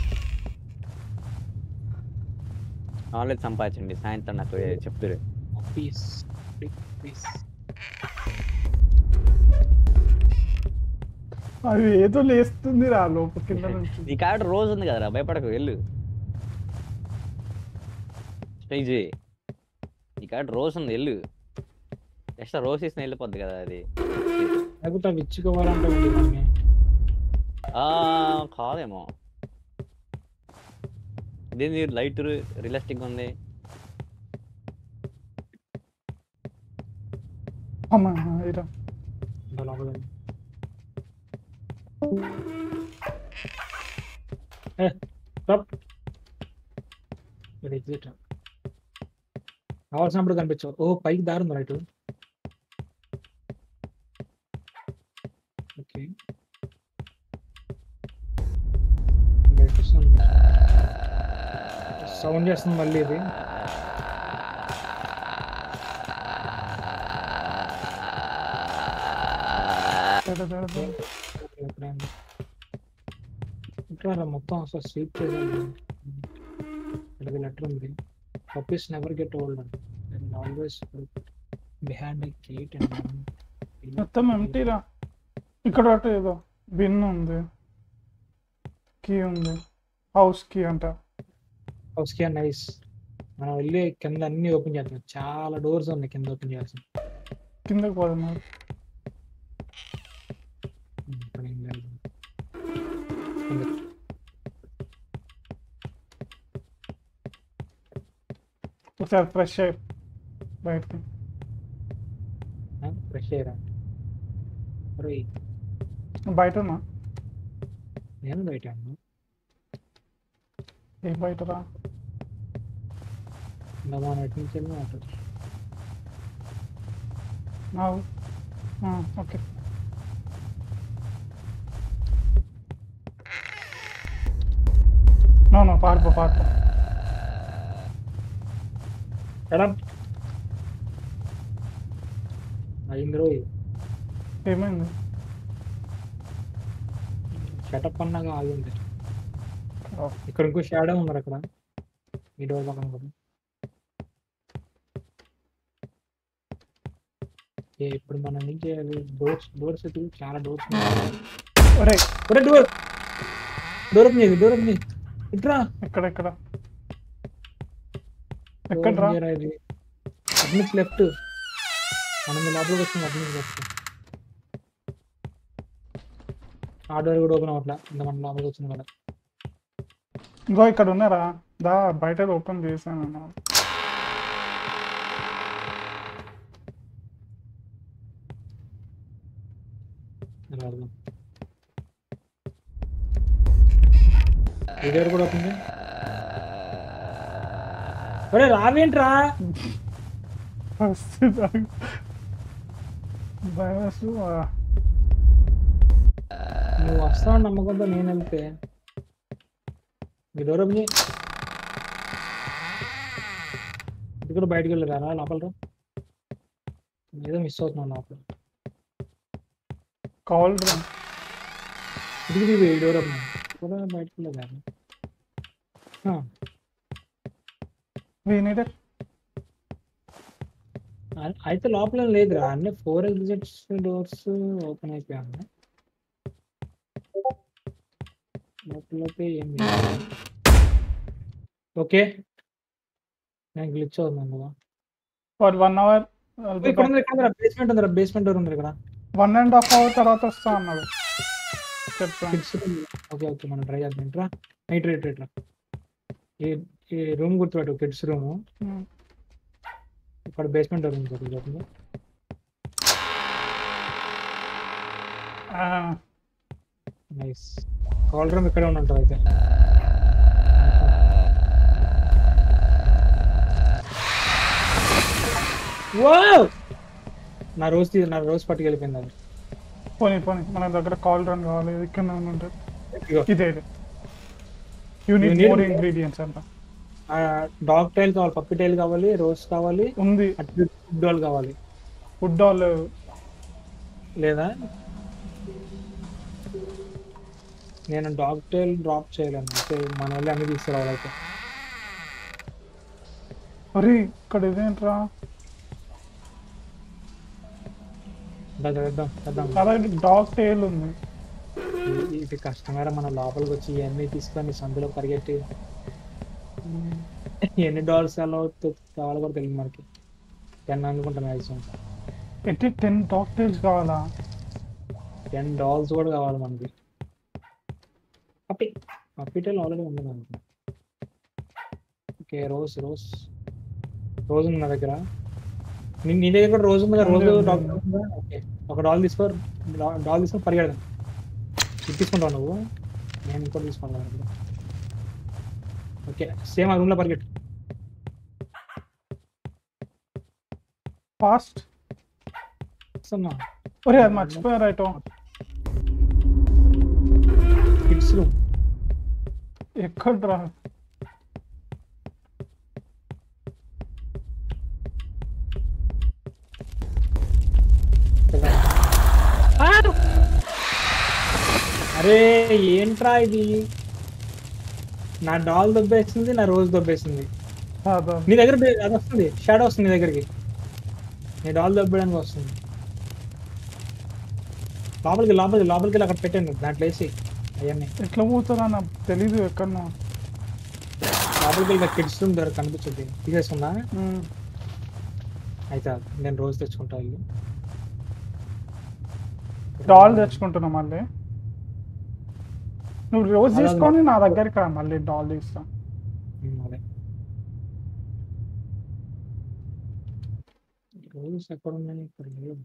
నాలెడ్జ్ సంపాదించండి, సాయంత్రం నాకు చెప్తారు. పీస్ పీస్ అది ఏదో లేస్తుంది రా లోపల కింద నుంచి. ఈ కార్డు రోజు ఉంది కదరా, భయపడకు వెళ్ళు. స్టేజ్ ఈ కార్డు రోజు ఉంది, వెళ్ళు. ఎక్స్ట్రా రోజు ఇస్తే వెళ్ళిపోద్ది కదా అది. లేకపోతే అవి ఇచ్చుకోవాలంటే ఉంది మమ్మీ. ఆ, కాదేమో. ఇదేంది లైట్ రియలిస్టిక్ ఉంది. అమ్మా ఇరా. ఇంకా లోపల ఉంది. ఏ స్టాప్. ఇది ఎగ్జిట్ కావాల్సినప్పుడు కనిపించవు. ఓ పైకి దారి ఉంది రైట్. ఓకే సౌండ్ చేస్తుంది మళ్ళీ ఇది. ఇక్కడ మొత్తం అసలు స్వీప్ చేయాలి. ఇక్కడ లెటర్ ఉంది. Puppies never get old and always behind a gate and మొత్తం ఎంటీరా. ఇక్కడ ఒకటి ఏదో బిన్ ఉంది, కీ ఉంది, హౌస్ కీ అంట. హౌస్ కి నైస్. మనం వెళ్ళి కింద అన్ని ఓపెన్ చేద్దాం. చాలా డోర్స్ ఉన్నాయి కింద ఓపెన్ చేయాల్సి. కిందకి పోతున్నారు. ఇక్కడ ఏం లేదు. ఒకసారి ఫ్రెష్ అయ్యి బయటకి. ఫ్రెష్ అయ్యారా? అరే బయట ఉన్నా. నేను బయట ఉన్నా. ఏ బయట రా. మన ఎటు నుంచి వెళ్ళి అటు. ఓకే నో నో పారిపో పారిపో. ఎలా అయింది రోజు? ఏమైంది? షటప్ అన్నాగా ఆగింది. ఇక్కడ ఇంకో షాడో ఉన్నారు అక్కడ ఈ డోర్ పక్కన కూడా. ఇప్పుడు మనం ఏం చేయాలి? డోర్స్ డోర్స్ ఎత్తు. చాలా డోర్స్ ఒరే ఒరే డోర్ డోర్ ఓపెన్ చేయండి. డోర్ ఓపెన్ ఇట్రా. ఎక్కడ ఎక్కడ ఎక్కడ రా? Admit left. మనం లోపలికి వస్తుంది. Admit left. ఆ డోర్ కూడా ఓపెన్ అవ్వట్లా. ఇంకా మనం లోపలికి వచ్చింది కదా. ఇంకో ఇక్కడ ఉన్నారా? దా బయట ఓపెన్ చేశాను. ఈ డోర్ కూడా ఓపెన్ చేయి. ఒరే రావేంట్రా? నువ్వు వస్తావు నమ్మకంతో నేను వెళ్తే. ఈ డోర్ ఓపెన్ చేయి. ఇది కూడా బయటకు వెళ్ళరా? లోపల రా. ఏదో మిస్ అవుతున్నావు లోపల. కాల్ రా. ఇది ఈ డోర్ ఓపెన్ కూడా బయటకు వెళ్ళదా? అయితే లోపల లేదురా. అన్ని ఫోర్ ఎగ్జిట్స్ డోర్స్ ఓపెన్ అయిపోయాను. లోపలైతే ఏం లేదు. ఓకే నేను గ్లిచ్ అవుతున్నాను కదా. For one hour. ఇక్కడ ఉంది. ఇక్కడ బేస్మెంట్ ఉందిరా. బేస్మెంట్ డోర్ ఉంది ఇక్కడ. వన్ అండ్ హాఫ్ అవర్ తర్వాత వస్తా అన్నాడు. చెప్పండి. ఓకే ఓకే మనం ట్రై చేద్దాం. రా నైట్ రైట్ రైట్ రా. ఈ రూమ్ గుర్తుపెట్టు. Kids room. ఇక్కడ బేస్మెంట్ డోర్ ఉంది. నైస్. కాల్ రూమ్ ఇక్కడే ఉంటుంది అయితే. వావ్ నా రోజు నా రోజు పట్టుకెళ్ళిపోయింది అది. పోనీ పోనీ మన దగ్గర కాల్ రన్ కావాలి. ఇక్కడ ఉంటుంది. ఇదే యూనిట్ మోర్ ఇంగ్రీడియంట్స్ అంట. డాగ్ టైల్ కావాలి, పప్పి టైల్ కావాలి, రోజ్ కావాలి, ఉంది. ఫుడ్ డాల్ కావాలి. ఫుడ్ డాల్ లేదా నేను డాగ్ టైల్ డ్రాప్ చేయలేను, అయితే మన వెళ్ళి అన్ని తీసుకురావాలి. అయితే అరే ఇక్కడ ఇదేంట్రా? దా చేద్దాం చేద్దాం. అలాగే డాగ్ టైల్ ఉంది. ఇది- ఇది కష్టమేరా, మన లోపలికి వచ్చి ఇవన్నీ తీసుకొని సందులో పరిగెట్టి ఎన్ని డాల్స్ ఎలా కావాలో కూడా తెలియదు మనకి. టెన్ అనుకుంటా మ్యాక్సిమం. ఎట్టి టెన్ డాగ్ టైల్స్ కావాలా? టెన్ డాల్స్ కూడా కావాలి మనకి. పప్పి పప్పి టైల్ ఆల్రెడీ ఉంది మనకి. ఓకే రోజ్ రోజ్ రోజు ఉంది నా దగ్గర. నీ నీ దగ్గర కూడా రోజు ఉంది కదా? రోజు ఉంది, డాగ్ ఉంది. ఉందా? ఓకే ఒక డాల్ తీసుకో, డాల్ తీసుకొని పరిగెడదాం. ఇది తీసుకుంటావు నువ్వు, నేను ఇంకోటి తీసుకుంటాను. ఓకే సేమ్ ఆ రూమ్లో పరిగెట్టు. ఫాస్ట్. వస్తున్నా. ఒరే అది మర్చిపోయారు ఐటో. Kids room. ఎక్కడ్రా? అరే ఏంట్రా ఇది? నా డాల్ దొబ్బేసింది, నా రోజు దొబ్బేసింది. అదా. నీ దగ్గర బే- అది వస్తుంది, షాడో వస్తుంది నీ దగ్గరికి. నీ డాల్ దొబ్బడానికి వస్తుంది. లోపలికి లోపలికి లోపలికి వెళ్ళి అక్కడ పెట్టాను దాంట్లో వేసి అవన్నీ. ఎట్లా పోతారా నాకు తెలీదు ఎక్కడన్నా. లోపలికి వెళ్ళి కిడ్స్ రూమ్ దగ్గర కనిపించింది, తీసేసుకున్నా. ఉమ్. అయితే నేను రోజు తెచ్చుకుంటా ఇల్లు. డాల్ తెచ్చుకుంటున్నా మళ్ళీ. నువ్వు రోజు అలా తీసుకొని నా దగ్గరికి రా, మళ్ళీ డాల్ తీస్తా. ఉమ్, అదే రోజు ఎక్కడ ఉన్నాయి? ఇక్కడ లేవు.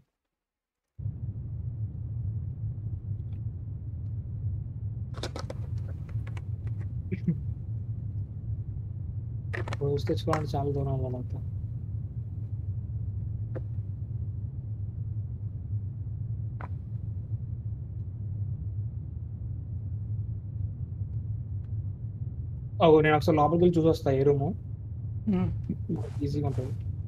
రోజు తెచ్చుకోవాలంటే చాలా దూరం వాళ్ళంతా. ఓ నేను ఒకసారి లోపలికి వెళ్ళి చూసి వస్తా ఏ రూము. ఉమ్. ఈజీగా ఉంటుంది.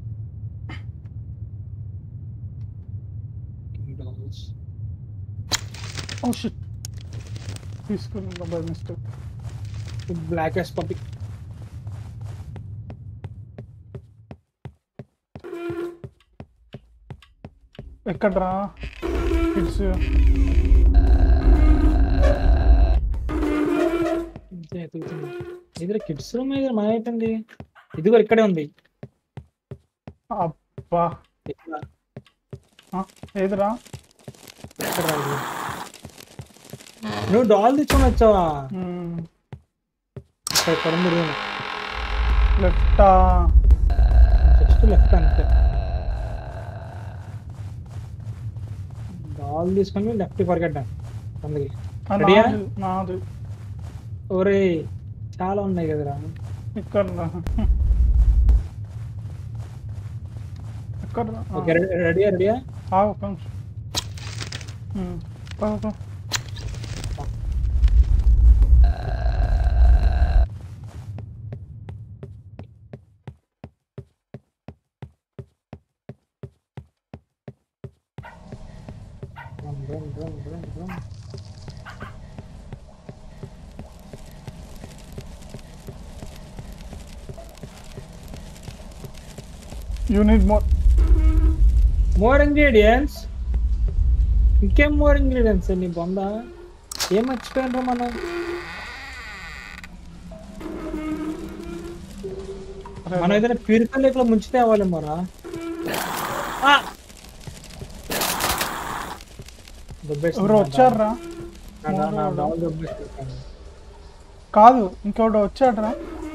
Oh shit. తీసుకున్నా బై మిస్టేక్. బ్లాక్ ఎస్ పప్పి. ఎక్కడ్రా కిడ్స్? ఇద్దరు కిడ్స్ రూమ్ దగ్గర మాయైపోయింది. ఇది కూడా ఇక్కడే ఉంది. అబ్బా ఇక్కడ ఆ, ఏదిరా? ఇక్కడ రాదు. నువ్వు డాల్ తెచ్చుకొని వచ్చావా? ఉమ్. ఇక్కడ ఇక్కడ ఉంది రూమ్. లెఫ్టా? జస్ట్ లెఫ్ట్ అంతే. డాల్ తీసుకొని లెఫ్ట్ పరిగెట్టాను అందుకే. ఆ, రెడీయా? నాది నాది. ఒరే చాలా ఉన్నాయి కదరా. ఎక్కడ్రా? ఎక్కడ్రా? ఓకే రెడీయా రెడీయా? ఆగు ఒక నిమిషం. ఉమ్. పో, పో. Run, run, run, run, run. You need more. More ingredients. ఇంకేం మోర్ ఇంగ్రీడియంట్స్ నీ బొంద? ఏం మర్చిపోయినరా మనం? మనం ఏదైనా ప్యూరిఫై లేకుండా ముంచితే అవ్వాలి మరా. ఎవరు వచ్చారా? కాదు ఇంకోటి వచ్చాడ్రా.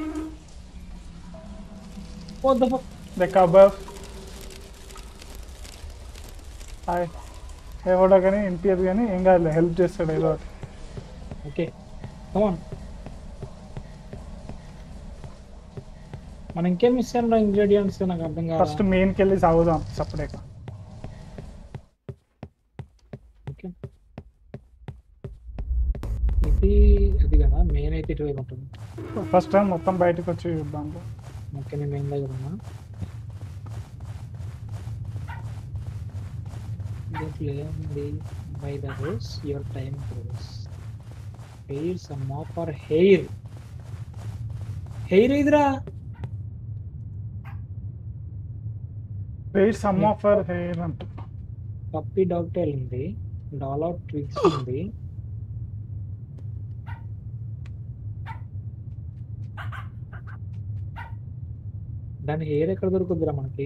హాయ్ ఎవడో కానీ ఇంటియదు కానీ ఏం కాదు, హెల్ప్ చేస్తాడు ఏదో ఒకటి. Okay come on. మనం ఇంకేం మిస్ అయ్యాం ఇంగ్రీడియంట్స్ నాకు అర్థం కాదు. ఫస్ట్ మెయిన్కి వెళ్ళి సాగుదాం సపరేట్గా. ఓకే ఇది అది కదా మెయిన్ అయితే ఇటువైపు ఉంటుంది. ఫస్ట్ టైం మొత్తం బయటకు వచ్చి చూద్దాం. ఓకే నేను మెయిన్ దగ్గర ఉన్నా. దీంట్లో ఏముంది? By the rose your time grows. Hair some of our hair hair ఇదిరా. Wait some of our hair అంట. పప్పీ డాగ్ టైల్ ఉంది, డాల్ అవుట్ ట్విక్స్ ఉంది. దాని హెయిర్ ఎక్కడ దొరుకుద్దిరా మనకి?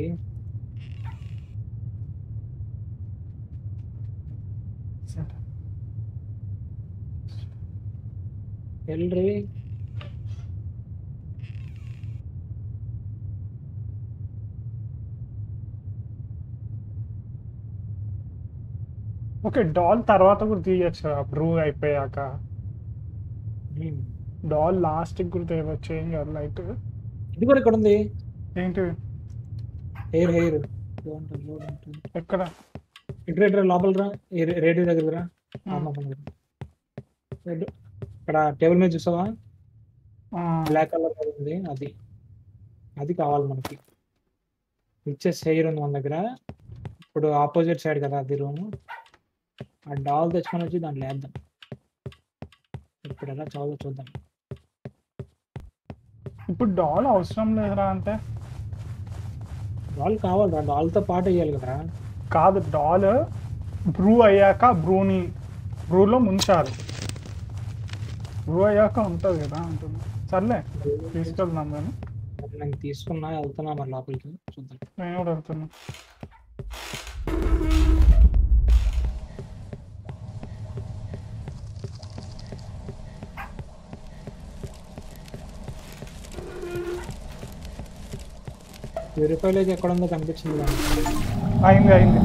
ఎల్రీ ఓకే డాల్ తర్వాత కూడా తీయచ్చు బ్రూ అయిపోయాక. డాల్ లాస్ట్ కూడా తేవచ్చు ఏం కాదు లైట్. ఇది కూడా ఇక్కడ ఉంది. ఏంటి హెయిర్ హెయిర్ ఎక్కడ? ఇటు ఇటు లోపల రా, రేడియో దగ్గర రా. ఇక్కడ టేబుల్ మీద చూసావా బ్లాక్ కలర్ ఉంది, అది అది కావాలి మనకి. ఇచ్చేసి హెయిర్ ఉంది మన దగ్గర. ఇప్పుడు ఆపోజిట్ సైడ్ కదా అది రూమ్. ఆ డాల్ తెచ్చుకొని వచ్చి దాంట్లో వేద్దాం. ఇప్పుడు ఎలా చాలో చూద్దాం. ఇప్పుడు డాల్ అవసరం లేదురా అంటే. డాల్ కావాలరా, డాల్తో పాటు వేయాలి కదరా. కాదు డాల్ బ్రూ అయ్యాక బ్రూని బ్రూలో ముంచాలి. బ్రూ అయ్యాక ఉంటుంది కదా అంటుంది. సర్లే తీసుకెళ్దాం కానీ. నేను తీసుకున్నా వెళ్తున్నా మరి లోపలికి చూద్దాం. నేను కూడా వెళ్తున్నా. ప్యూరిఫైలేజ్ ఎక్కడ ఉందో కనిపించింది. అయింది అయింది.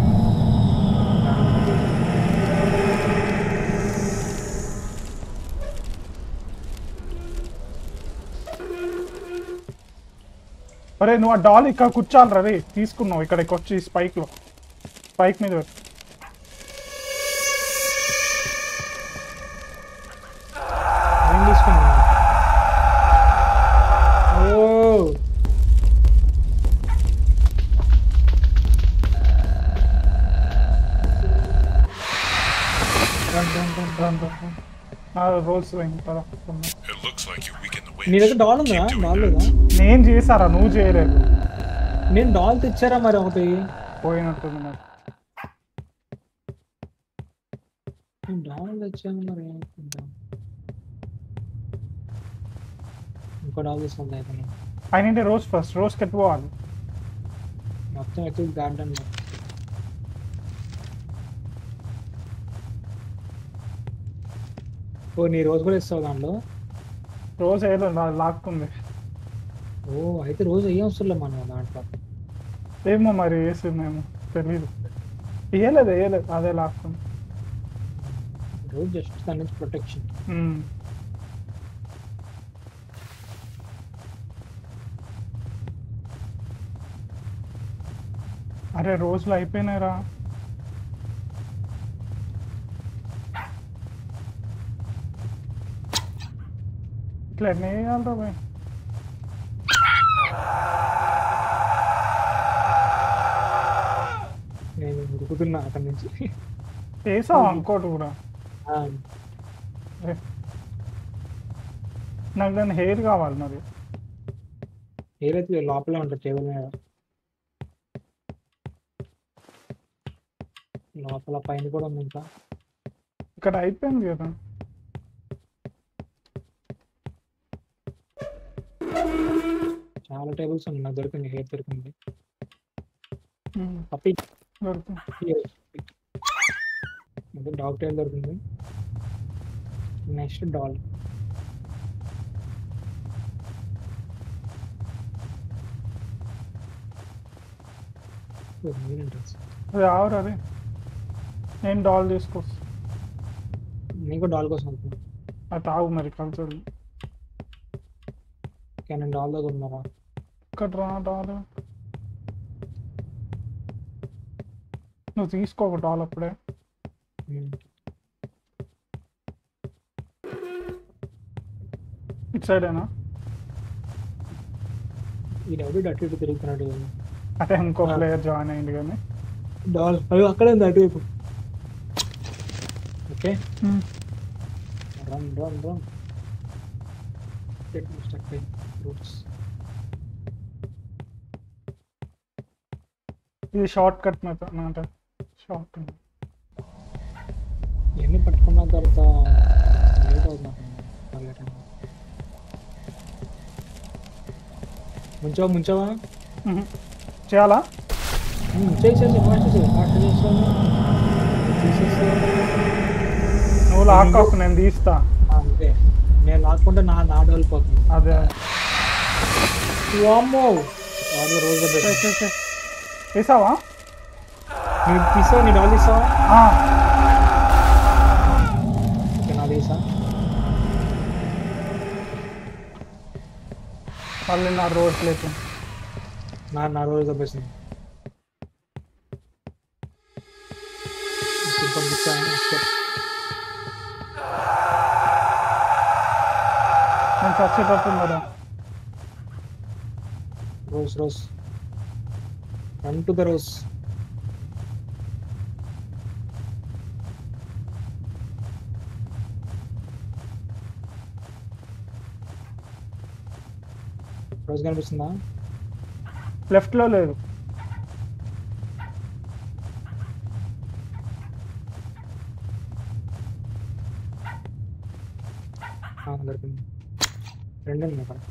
అరే నువ్వు ఆ డాల్ ఇక్కడ కూర్చోాలి రే. తీసుకున్నావు ఇక్కడికి వచ్చి స్పైక్ లో స్పైక్ మీద పెట్టు. ఏం తీసుకున్నా? ఓ రోజు It looks like you weakened the నీ witch. దగ్గర డాల్ ఉందా? Keep doing doll that. లేదా? నేను చేశారా నువ్వు చేయలేదు. నేను డాల్ తెచ్చారా మరి ఒకటి? పోయినట్టుంది మరి. నేను డాల్ తెచ్చాను మరి ఏమనుకుంటా. ఇంకో డాల్ తీసుకుంటా అయిపోయినా. అయినంటే రోజు ఫస్ట్ రోజుకి ఎత్తుకోవాలి. మొత్తం ఎత్తు గార్డెన్ లో. ఓ నీ రోజు కూడా ఇస్తావు దాంట్లో? రోజు ఏదో లాక్కుంది. ఓ అయితే రోజు ఏ అవసరం మనం దాంట్లో. ఏమో మరి వేసిందేమో తెలీదు. వేయలేదు వేయలేదు అదే లాక్కుంది. రోజు జస్ట్ దాని నుంచి ప్రొటెక్షన్. అరే రోజులు అయిపోయినాయిరా. ఇట్లా ఎన్ని వేయాలరా పోయి. నేను ఉరుకుతున్నా అక్కడి నుంచి. వేసావు ఇంకోటి కూడా. ఆ, అరే, నాకు దాని హెయిర్ కావాలి మరి. ఏదైతే లోపలే ఉంటుంది టేబుల్ మీద. లోపల పైన కూడా ఉంది ఇంకా. ఇక్కడ అయిపోయింది కదా. చాలా టేబుల్స్ ఉన్నాయి. నాకు దొరికింది హెయిర్ దొరికింది. ఉమ్, పప్పి దొరుకుతుంది. డాగ్ టైల్ దొరికింది. Next doll. అది ఆవురు అది. నేను డాల్ తీసుకొస్తా. నీకు డాల్ కోసం అనుకున్నా. అది తాగు మరి కల్చర్. కానీ నేను డాల్ దగ్గర ఉన్నారా? ఇక్కడ రా డాల్. నువ్వు తీసుకో ఒక డాల్ అప్పుడే. సైడేనా? ఈ డబ్బు అటు ఇటు తిరుగుతున్నాడు. అంటే ఇంకో ఆ. ప్లేయర్ జాయిన్ అయింది కానీ. డాల్ అవి అక్కడే ఉంది అటువైపు. Okay run run run stuck roots. ఇది షార్ట్ కట్ మెథడ్ అంటే షార్ట్. ఇవన్నీ పట్టుకున్న తర్వాత లేట్ అవుతుంది నాకు. ముంచావా ముంచావా చేయాలా? చేసేసి ఫాస్ట్ చేసి ఫాస్ట్ చేసాను తీసేసి. నువ్వు లాక్కాకు, నేను తీస్తా. అంతే, నేను లాక్కుంటే నా నా డోలిపోతుంది. అదే వామ్మో వాళ్ళు రోజు తీసావా? నీకు తీసావా? నీ డాల్ తీసావా? ఆ, ఓకే నా తీసా. మళ్ళీ నా రోడ్ ప్లేట్. నా నా రోజు దెబ్బేసింది. పంపించాను. నేను చచ్చేటట్టున్నారా? Rose rose run to the rose. Rose కనిపిస్తుందా? లెఫ్ట్ లో లేదు. దొరికింది. రెండు ఉన్నాయి అక్కడ.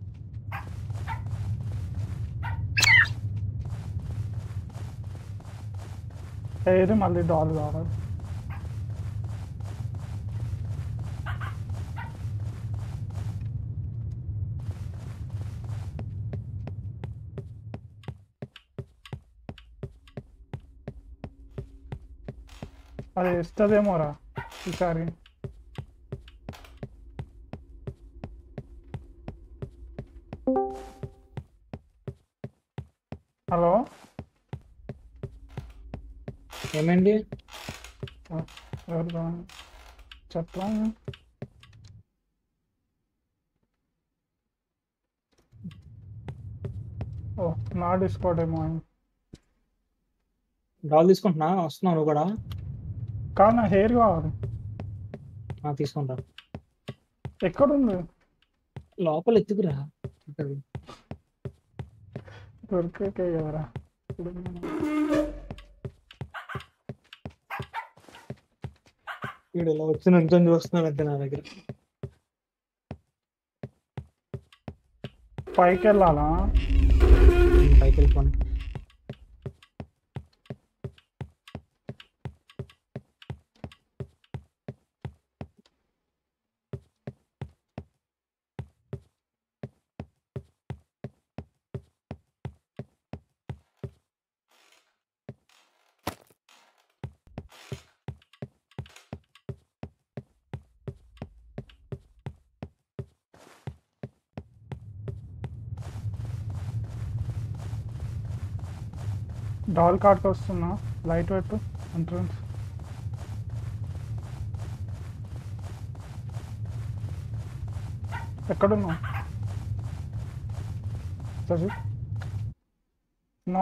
ఏది మళ్ళీ డాల్ కావాలి. అది ఇస్తుందేమోరా ఈసారి. హలో ఏమైంది? ఎవరు చెప్పా? ఓ నా డిస్కౌంట్ ఏమో. డాల్ తీసుకుంటున్నా, వస్తున్నావు నువ్వు కూడా? కాదు నా హెయిర్ కావాలి. తీసుకుంటా. ఎక్కడుంది? లోపల ఎత్తుకురా. దొరికే కదరా. వీడు ఇలా వచ్చి నుంచొని చూస్తున్నాడు అంతే నా దగ్గర. పైకి వెళ్ళాలా? పైకి వెళ్ళిపోండి. డాల్ కార్డ్కి వస్తున్నా. లైట్ పెట్టు ఎంట్రన్స్. ఎక్కడున్నావు? సజీ నా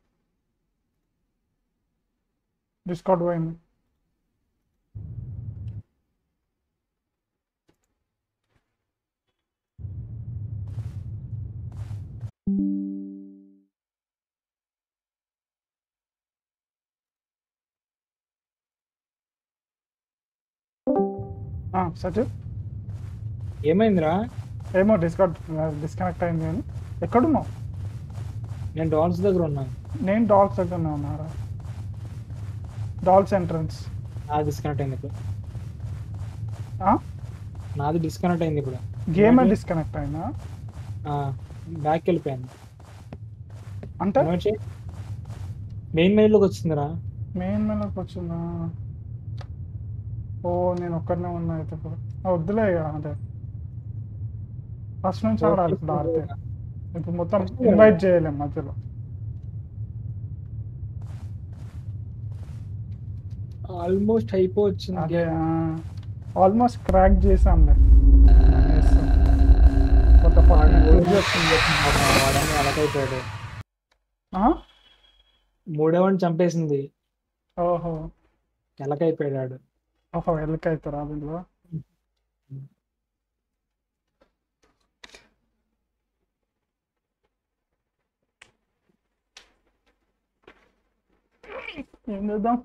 డిస్కౌంట్ పోయింది. సచిన్ ఏమైందిరా? ఏమో డిస్కౌంట్ డిస్కనెక్ట్ అయింది. అని ఎక్కడున్నావు? నేను డాల్స్ దగ్గర ఉన్నాను. నేను డాల్స్ దగ్గరనే ఉన్నారా? Dolls entrance. నాది డిస్కనెక్ట్ అయింది ఇప్పుడు. నాది డిస్కనెక్ట్ అయింది ఇప్పుడు. గేమ్ డిస్కనెక్ట్ అయినా? బ్యాక్ వెళ్ళిపోయాను. అంటే మెయిన్ మెయిన్లోకి వచ్చిందిరా. మెయిన్ మెయిన్లోకి వచ్చిందా? ఓ నేను ఒక్కడనే ఉన్నా అయితే ఇప్పుడు. వద్దులే ఇక. అంటే ఫస్ట్ నుంచి ఆడాలి ఇప్పుడు. ఆడితే ఇప్పుడు మొత్తం ఇన్వైట్ చేయలేం మధ్యలో. ఆల్మోస్ట్ అయిపోవచ్చింది. అదే ఆల్మోస్ట్ క్రాక్ చేసాంలే. వాట్ ద ఫక్ వాడని ఎలకైపోయాడు. ఆ మూడేవాడిని చంపేసింది, ఓహో ఎలకైపోయాడు. ఓహో ఎల్లకైతారా దీంట్లో? ఏం చేద్దాం?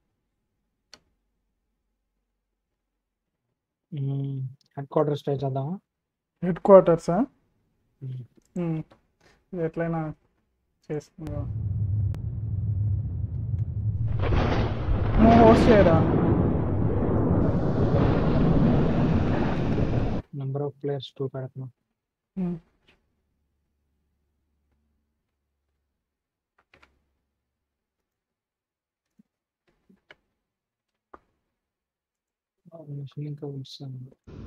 హెడ్ క్వార్టర్స్ ట్రై చేద్దామా? హెడ్ క్వార్టర్సా? మ్మ్. ఇది ఎట్లయినా చేసుకుందాం. నువ్వు హోస్ట్ చేయరా? నెంబర్ ఆఫ్ ప్లేయర్స్ టూ పెడుతున్నాం. ఉమ్. మిషన్ ఇంకా వస్తాను.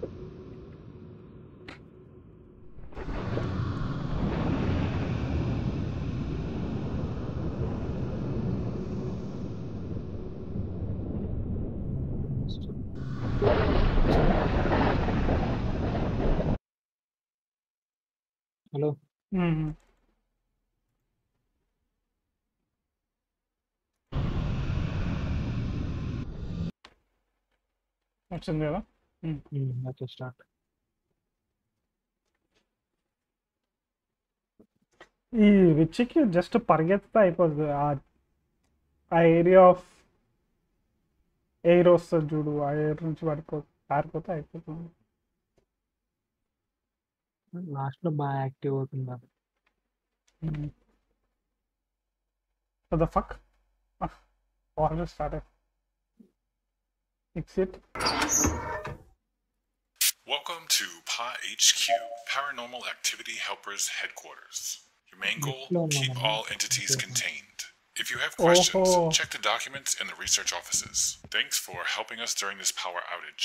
హలో ఉమ్. వచ్చింది కదా? Okay start. ఈ రిచ్కి జస్ట్ పరిగెత్తితే అయిపోతుంది. ఆ ఆ ఏరియా ఆఫ్ ఎయిర్ వస్తుంది చూడు, ఆ ఎయిర్ నుంచి పడిపో పారిపోతే అయిపోతుంది. లాస్ట్ లో బాగా యాక్టివ్ అవుతుంది. The fuck already start. Fix it. Welcome to P A H Q, Paranormal Activity Helpers Headquarters. Your main goal, keep all entities contained. If you have questions, Oh. check the documents in the research offices. Thanks for helping us during this power outage.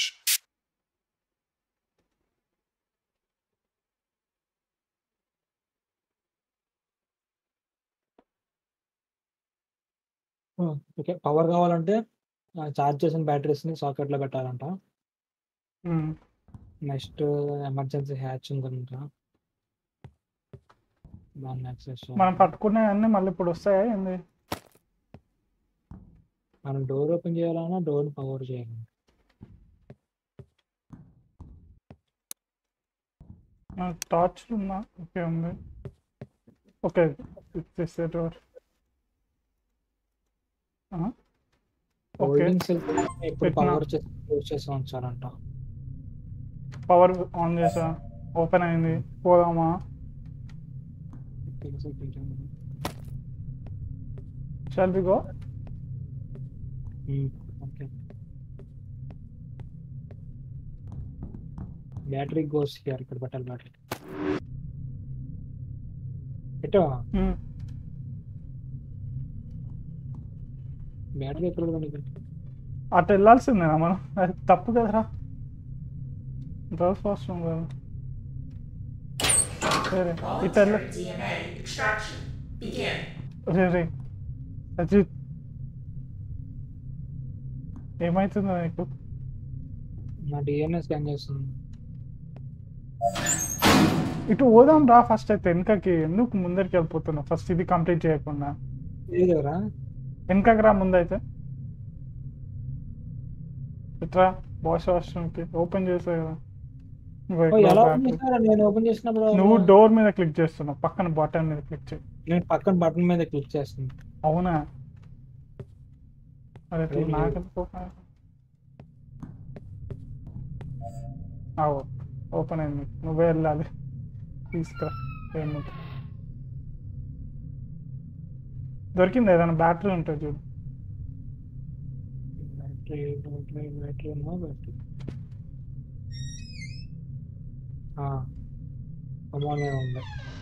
Okay, power కావాలంటే charge చేసిన batteries ని socket లో పెట్టాలంట. ఉమ్. Next emergency hatch ఉందంట, దాన్ని access మనం పట్టుకునే అన్ని మళ్ళీ ఇప్పుడు వస్తాయా ఏంది? మనం డోర్ ఓపెన్ చేయాలన్నా డోర్ పవర్ చేయాలి. టార్చ్ ఉందా? ఓకే ఉంది. ఓకే చేసే డోర్. ఓకే హోల్డింగ్ సెల్ ఇప్పుడు పెట్టినా. పవర్ యూజ్ చేసి ఉంచాలంట. పవర్ ఆన్ చేసా, ఓపెన్ అయింది. పోదామా? Shall we go? Okay, battery goes here. ఇక్కడ పెట్టాలి బ్యాటరీ. పెట్టావా బ్యాటరీ? ఎక్కడ ఉంది? అటు వెళ్ళాల్సిందేనా మనం? అది తప్పు కదరా. డ్రస్ అవసరం కదా. సరే ఇటు వెళ్ళ. D N A extraction. Begin. రే రే అజిత్, ఏమవుతుందో నీకు? నా డిఎన్ఏ స్కాన్ చేస్తుంది. ఇటు పోదాం రా ఫస్ట్. అయితే వెనకకి ఎందుకు ముందరికి వెళ్ళిపోతున్నావు? ఫస్ట్ ఇది కంప్లీట్ చేయకుండా లేదురా, వెనకకి రా. ముందైతే ఇట్రా. వాష్ వాష్రూమ్కి ఓపెన్ చేసావు కదా. ఇగో ఓ, ఇట్లా ఎలా back. ఓపెన్ చేసినారా? నేను ఓపెన్ చేసినప్పుడు నువ్వు డోర్ మీద క్లిక్ చేస్తున్నావు, పక్కన బటన్ మీద క్లిక్ చేయి. నేను పక్కన బటన్ మీద క్లిక్ చేస్తుంది. అవునా? అదే ఏం నాకు అవు ఓపెన్ అయింది. నువ్వే వెళ్ళాలి, తీసుకురా. ఏమి దొరికింది? ఏదైనా బ్యాటరీ ఉంటుంది చూడు. బ్యాటరీ బ్యాటరీ బ్యాటరీ ఉన్నా బ్యాటరీ అమౌంట్ ఉంది.